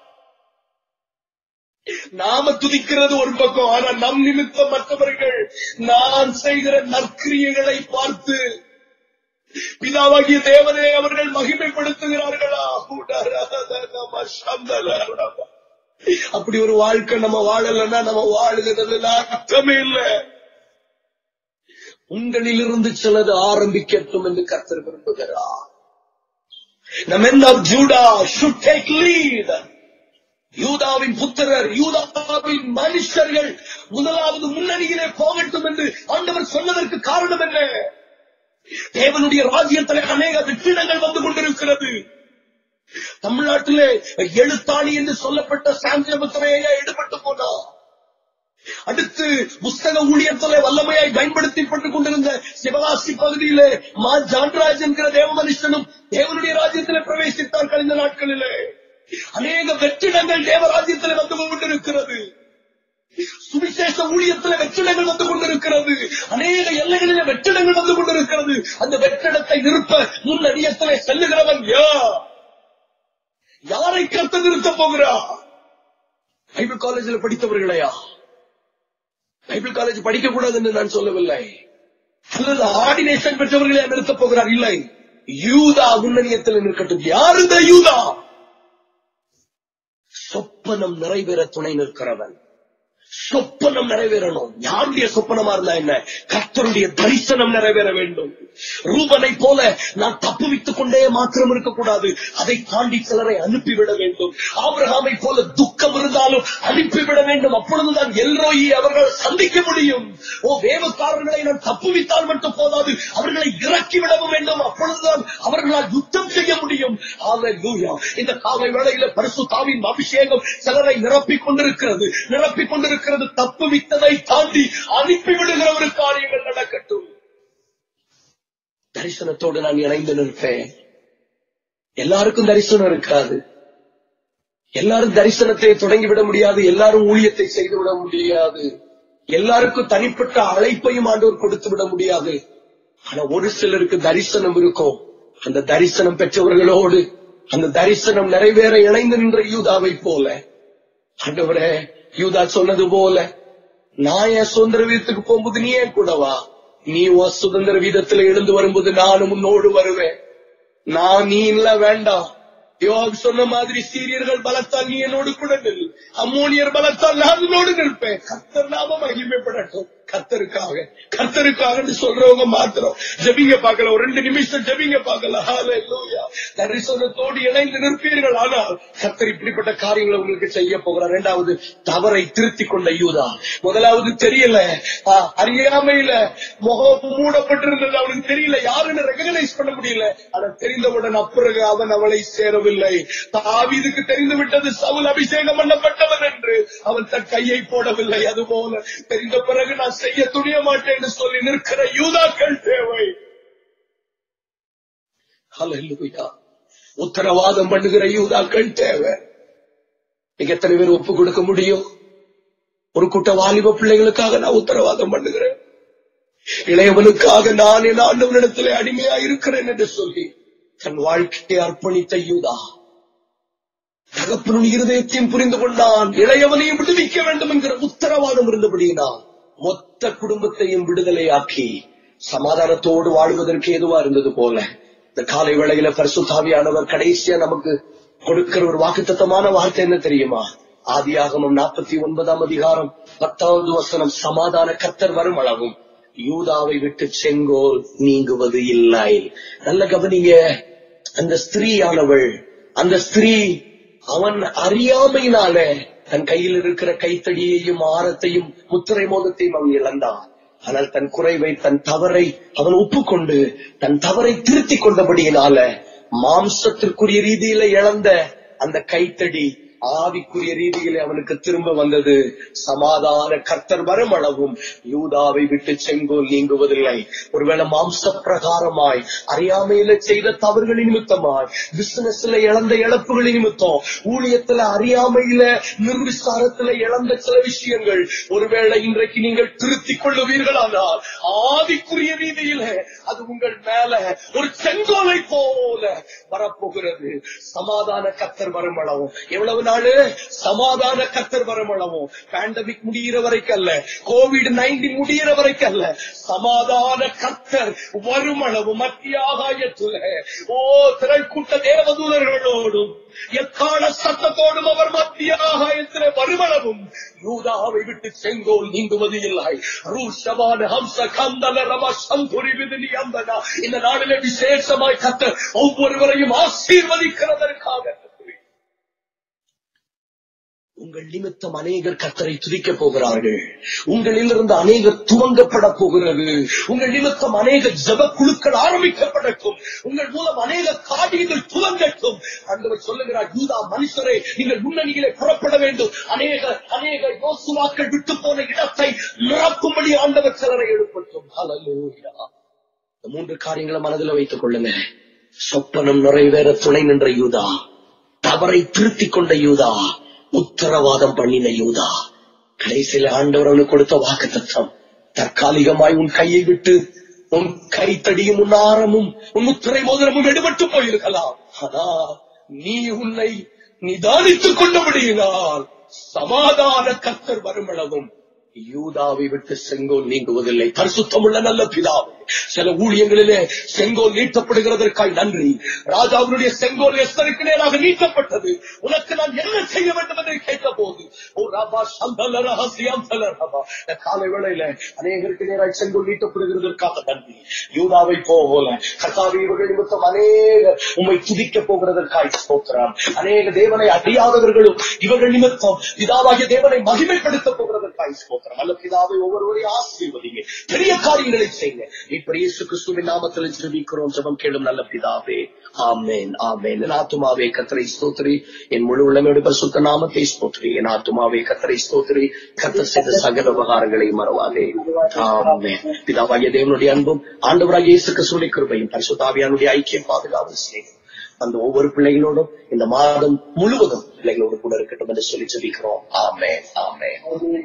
நாம துதிக்கிறது ஒரு பக்கம், ஆனா நம் நிமித்தம் மற்றவர்கள் நான் செய்கிற நற்கிரியைகளை பார்த்து பிதாவாகிய தேவனை அவர்கள் மகிமைப்படுத்துகிறார்களா? அப்படி ஒரு வாழ்க்கை நம்ம வாழலன்னா நம்ம வாழுகிறதுல அர்த்தமே இல்லை. உங்களிலிருந்து சிலது ஆரம்பிக்கட்டும் என்று கர்த்தர் விரும்புகிறார். The men of Judah should take lead. யூதாவின் புத்திரர், யூதாவின் மனுஷர்கள் முதலாவது முன்னணியிலே போகட்டும் என்று ஆண்டவர் சொன்னதற்கு காரணம் என்ன? தேவனுடைய ராஜ்யத்திலே அநேக வெற்றிடங்கள் வந்து கொண்டிருக்கிறது. தமிழ்நாட்டிலே எழுத்தாணி என்று சொல்லப்பட்ட சாந்திரபுத்திரையா எடுபட்டு போனார். அடுத்து புஸ்தக ஊழியத்திலே வல்லமையாய் பயன்படுத்தப்பட்டுக் கொண்டிருந்த சிவகாசி பகுதியிலே ஜான்ராஜ் என்கிற தேவ மனுஷனும் தேவனுடைய ராஜ்யத்திலே பிரவேசித்தார். கழிந்த நாட்களிலே அநேக வெற்றிடங்கள் தேவராஜ்யத்தில் வந்து கொண்டிருக்கிறது. சுவிசேஷ ஊழியத்தில் வெற்றிடங்கள் வந்து கொண்டிருக்கிறது. அநேக எல்லைகளிலே வெற்றிடங்கள் வந்து கொண்டிருக்கிறது. அந்த வெற்றிடத்தை நிறுத்த முன்னணியத்திலே செல்லுகிறவன் யாரை கர்த்தர் நிறுத்த போகிறார்? பைபிள் காலேஜில் படித்தவர்களையா? பைபிள் காலேஜ் படிக்க கூடாது என்று நான் சொல்லவில்லை. அல்லது ஆர்டினேஷன் பெற்றவர்களே நிறுத்த போகிறார்? இல்லை. யூதா முன்னணியத்தில் நிற்கட்டும். யார் இந்த யூதா? சொப்பனம் நிறைவேற துணை நிற்கிறவன். சொப்பனம் நிறைவேறணும். யாருடைய சொப்பனமா இருந்தா என்ன? கர்த்தருடைய தரிசனம் நிறைவேற வேண்டும். ரூபனை போல நான் தப்புவித்துக் கொண்டே மாத்திரம் இருக்கக்கூடாது, அதை தாண்டி சிலரை அனுப்பிவிட வேண்டும். ஆபிரகாமை போல துக்கம் இருந்தாலும் அனுப்பிவிட வேண்டும். அப்பொழுதுதான் எல்ரோயி அவர்கள் சந்திக்க முடியும். வேவக்காரர்களை நான் தப்புவித்தால் மட்டும் போதாது, அவர்களை இறக்கிவிடவும் வேண்டும். அப்பொழுதுதான் அவர்களால் யுத்தம் செய்ய முடியும். ஹல்லேலூயா. இந்த காலை வேளையில பரிசுத்தாவின் அபிஷேகம் சிலரை நிரப்பிக் கொண்டிருக்கிறது. தப்புவித்ததை தாண்டி அனுப்பிவிடுகிற ஒரு காரியங்கள் நடக்கட்டும். தரிசனத்தோடு நான் இணைந்து நிற்பேன். எல்லாருக்கும் தரிசனம் இருக்காது. எல்லாரும் தரிசனத்தை தொடங்கிவிட முடியாது. எல்லாரும் ஊழியத்தை செய்துவிட முடியாது. எல்லாருக்கும் தனிப்பட்ட அழைப்பையும் ஆண்டவர் கொடுத்து விட முடியாது. ஆனா ஒரு சிலருக்கு தரிசனம் இருக்கும். அந்த தரிசனம் பெற்றவர்களோடு அந்த தரிசனம் நிறைவேற இணைந்து நின்ற யூதாவை போல, ஆண்டவரே, யூதா சொன்னது போல, நான் என் சுதந்திர வீதத்துக்கு போகும்போது நீ ஏன் கூட வா, நீ உன் சுதந்திர வீதத்துல எழுந்து வரும்போது நானும் உன்னோடு வருவேன். நீ இல்ல வேண்டாம். யோவாப் சொன்ன மாதிரி சீரியர்கள் பலத்தால் நீ என்னோடு கூட நில், அம்மோனியர் பலத்தால் நான் உன்னோடு நிற்பேன். கர்த்தர் நாம மகிமைப்படட்டும். கர்த்தருக்காக சொல்றவங்க மாத்திரம் ஜெபிங்க பார்க்கலாம். ஒரு 2 நிமிஷம் ஜெபிங்க பார்க்கலாம். ஹல்லேலூயா. தரிசனத்தோடு இணைந்து நிற்பீர்கள். ஆனால் கர்த்தர் இப்படிப்பட்ட காரியங்களை உங்களுக்கு செய்ய போகிறார். 2வது, தவறை திருத்திக் கொண்ட யூதா. முதலாவது தெரியல, அறியாமையில முகம் மூடப்பட்டிருந்தது, அவனுக்கு தெரியல, யாருன்னு ரெகனைஸ் பண்ண முடியல. ஆனா தெரிந்தவுடன் அப்பிறகு அவன் அவளை சேரவில்லை. தாவீதுக்கு தெரிந்து விட்டது சவுல் அபிஷேகம் பண்ணப்பட்டவன் என்று. அவன் தன் கையை போடவில்லை. அதுபோல தெரிந்த பிறகு நான் செய்ய துணிய மாட்டேன் என்று சொல்லி நிற்கிற யூதாக்கள் தேவை. ஹல்லேலூயா. உத்தரவாதம் பண்ணுகிற யூதாக்கள் தேவை. நீங்க எத்தனை பேர் ஒப்பு கொடுக்க முடியும்? ஒரு கூட்ட வாலிப பிள்ளைகளுக்காக நான் உத்தரவாதம் பண்ணுகிறேன். இளையவனுக்காக நான் என் ஆண்டவனிடத்திலே அடிமையா இருக்கிறேன் என்று சொல்லி தன் வாழ்க்கையை அர்ப்பணித்த யூதா தகப்பனுடைய இருதயத்தையும் புரிந்து கொண்டான். இளையவனையும் விடுவிக்க வேண்டும் என்கிற உத்தரவாதம் இருந்தபடியினால் மொத்த குடும்பத்தையும் விடுதலையாக்கி சமாதானத்தோடு வாழ்வதற்கு ஏதுவா இருந்தது போல இந்த காலை வேளையில பரிசுத்த ஆவியானவர் கடைசியா நமக்கு கொடுக்கிற ஒரு வாக்குத்தத்தமான வார்த்தை என்ன தெரியுமா? ஆதியாகமம் 49ஆம் அதிகாரம் 10வது வசனம், சமாதான கர்த்தர் வரும் அளவும் யூதாவை விட்டு செங்கோல் நீங்குவது இல்லை. நல்ல கவனிங்க. அந்த ஸ்திரீயானவள், அந்த ஸ்திரீ அவன் அறியாமையினால தன் கையில் இருக்கிற கைத்தடியையும் ஆரத்தையும் முத்திரை மோதத்தையும் அவன் இழந்தான். ஆனால் தன் குறைவை, தன் தவறை அவன் ஒப்புக்கொண்டு தன் தவறை திருத்திக் கொண்டபடியினால மாம்சத்திற்குரிய ரீதியில இழந்த அந்த கைத்தடி ஆவிக்குரிய ரீதியிலே அவனுக்கு திரும்ப வந்தது. சமாதான கர்த்தர் வரும் அளவும் யூதாவை விட்டு செங்கோல் நீங்குவதில்லை. ஒருவேளை மாம்ச பிரகாரமாய் அறியாமையில செய்த தவறுகளின் நிமித்தமாய், பிசினஸ்ல இழந்த இழப்புகளின் நிமித்தம், ஊழியத்துல அறியாமையில நிர்விசாரத்துல இழந்த சில விஷயங்கள் ஒருவேளை இன்றைக்கு நீங்கள் திருத்திக் கொள்ளுவீர்களானால் ஆவிக்குரிய ரீதியில அது உங்கள் மேல ஒரு செங்கோலை போல வரப்போகிறது. சமாதான கர்த்தர் வரும் அளவும், எவ்வளவு நாள் சமாதான கர்த்தர் வரமளவும், பேண்டமிக் முடிகிற வரைக்கும் அல்ல, COVID-19 முடிகிற வரைக்கும் அல்ல, சமாதான கர்த்தர் வருமளவும் மத்திய ஆகாயத்துல திரள் கூட்ட தேவதூதர்களோடும் எக்கால சத்தத்தோடும் அவர் மத்திய ஆகாயத்திலே வருமளவும் யூதாவை விட்டு செங்கோல் நீங்குவது இல்லை. ரூஷமான ஹம்ச கந்தல ரம சந்துரி விதினி அந்தனா. இந்த நாளிலே விசேஷமாய் கர்த்தர் ஒவ்வொருவரையும் ஆசீர்வதிக்கிறதற்காக உங்கள் நிமித்தம் அநேகர் கர்த்தரை துதிக்க போகிறார்கள். உங்களிலிருந்து அநேகர் துவங்கப்பட போகிறது. உங்கள் நிமித்தம் அநேக ஜெப குழுக்கள் ஆரம்பிக்கப்படட்டும். உங்கள் மூலம் அநேக காரியங்கள் துவங்கட்டும். ஆண்டவர் சொல்லுகிறார், யூதா மனுஷரே, நீங்கள் முன்னணியிலே புறப்பட வேண்டும். அநேக யோசுவாக்கள் விட்டு போன இடத்தை நிரப்பும்படி ஆண்டவர் சிலரை எழுப்பட்டும். ஹல்லேலூயா. இந்த 3 காரியங்களை மனதில் வைத்துக் கொள்ளுங்க. சொப்பனம் நிறைவேற துணை நின்ற யூதா, தவறை திருத்திக் கொண்ட யூதா, உத்தரவாதம் பண்ணின யூதா. கடைசியில ஆண்டவர் அவனுக்கு கொடுத்த வாக்குத்தத்தம், தற்காலிகமாய் உன் கையை விட்டு உன் கைத்தடியும் உன் ஆரமும் உன் முத்திரை மோதிரமும் எடுபட்டு போயிருக்கலாம். ஆனா நீ உன்னை நிதானித்துக் கொண்டபடியினால் சமாதான கர்த்தர் வருமளவும் யூதாவை விட்டு செங்கோல் நீங்குவதில்லை. பரிசுத்தமுள்ள நல்ல பிதாவே, சில ஊழியங்களிலே செங்கோல் நீட்டப்படுகிறதற்காய் நன்றி. ராஜாவுடைய செங்கோல் எஸ்தருக்கு நேராக நீட்டப்பட்டது. உனக்கு நான் என்ன செய்ய வேண்டும் என்று கேட்ட போது காலை வேளையில அநேகருக்கு நேராக செங்கோல் நீட்டப்படுகிறதற்காக நன்றி. யூதாவை போல கர்த்தாவே, இவர்கள் நிமித்தம் அநேக உம்மை துதிக்க போகிறதற்காய் ஸ்தோத்திரம். அநேக தேவனை அறியாதவர்களும் இவர்கள் நிமித்தம் பிதாவாகிய தேவனை மகிமைப்படுத்த போகிறதற்காய் ஸ்தோத்திரம். அல்ல பிதாவை ஒவ்வொருவரையும் ஆசீர்வதிங்க, பெரிய காரியங்களை செய்யுங்க. இப்படி இயேசு கிறிஸ்துவின் நாமத்தில் ஜெபிக்கிறோம். ஜெபம் கேளும் நல்ல பிதாவே. ஆமென், ஆமென். என் ஆத்துமாவே கர்த்தரை ஸ்தோத்திரி, என் முழு உள்ளமையோடு பரிசுத்த நாமத்தை ஸ்தோத்திரி. என் ஆத்துமாவே கர்த்தரை ஸ்தோத்திரி, கர்த்தர் செய்த சகல உபகாரங்களை மறவாதே. ஆமென். பிதாவாகிய தேவனுடைய அன்பும் ஆண்டவராகிய இயேசு கிறிஸ்துவின் கிருபையும் பரிசுத்த ஆவியானுடைய ஐக்கியம் பாதுகாப்பு செய்யும் அந்த ஒவ்வொரு பிள்ளைகளோடும் இந்த மாதம் முழுவதும் பிள்ளைகளோடு கூட இருக்கட்டும் என்று சொல்லி ஜெபிக்கிறோம். ஆமென், ஆமென்.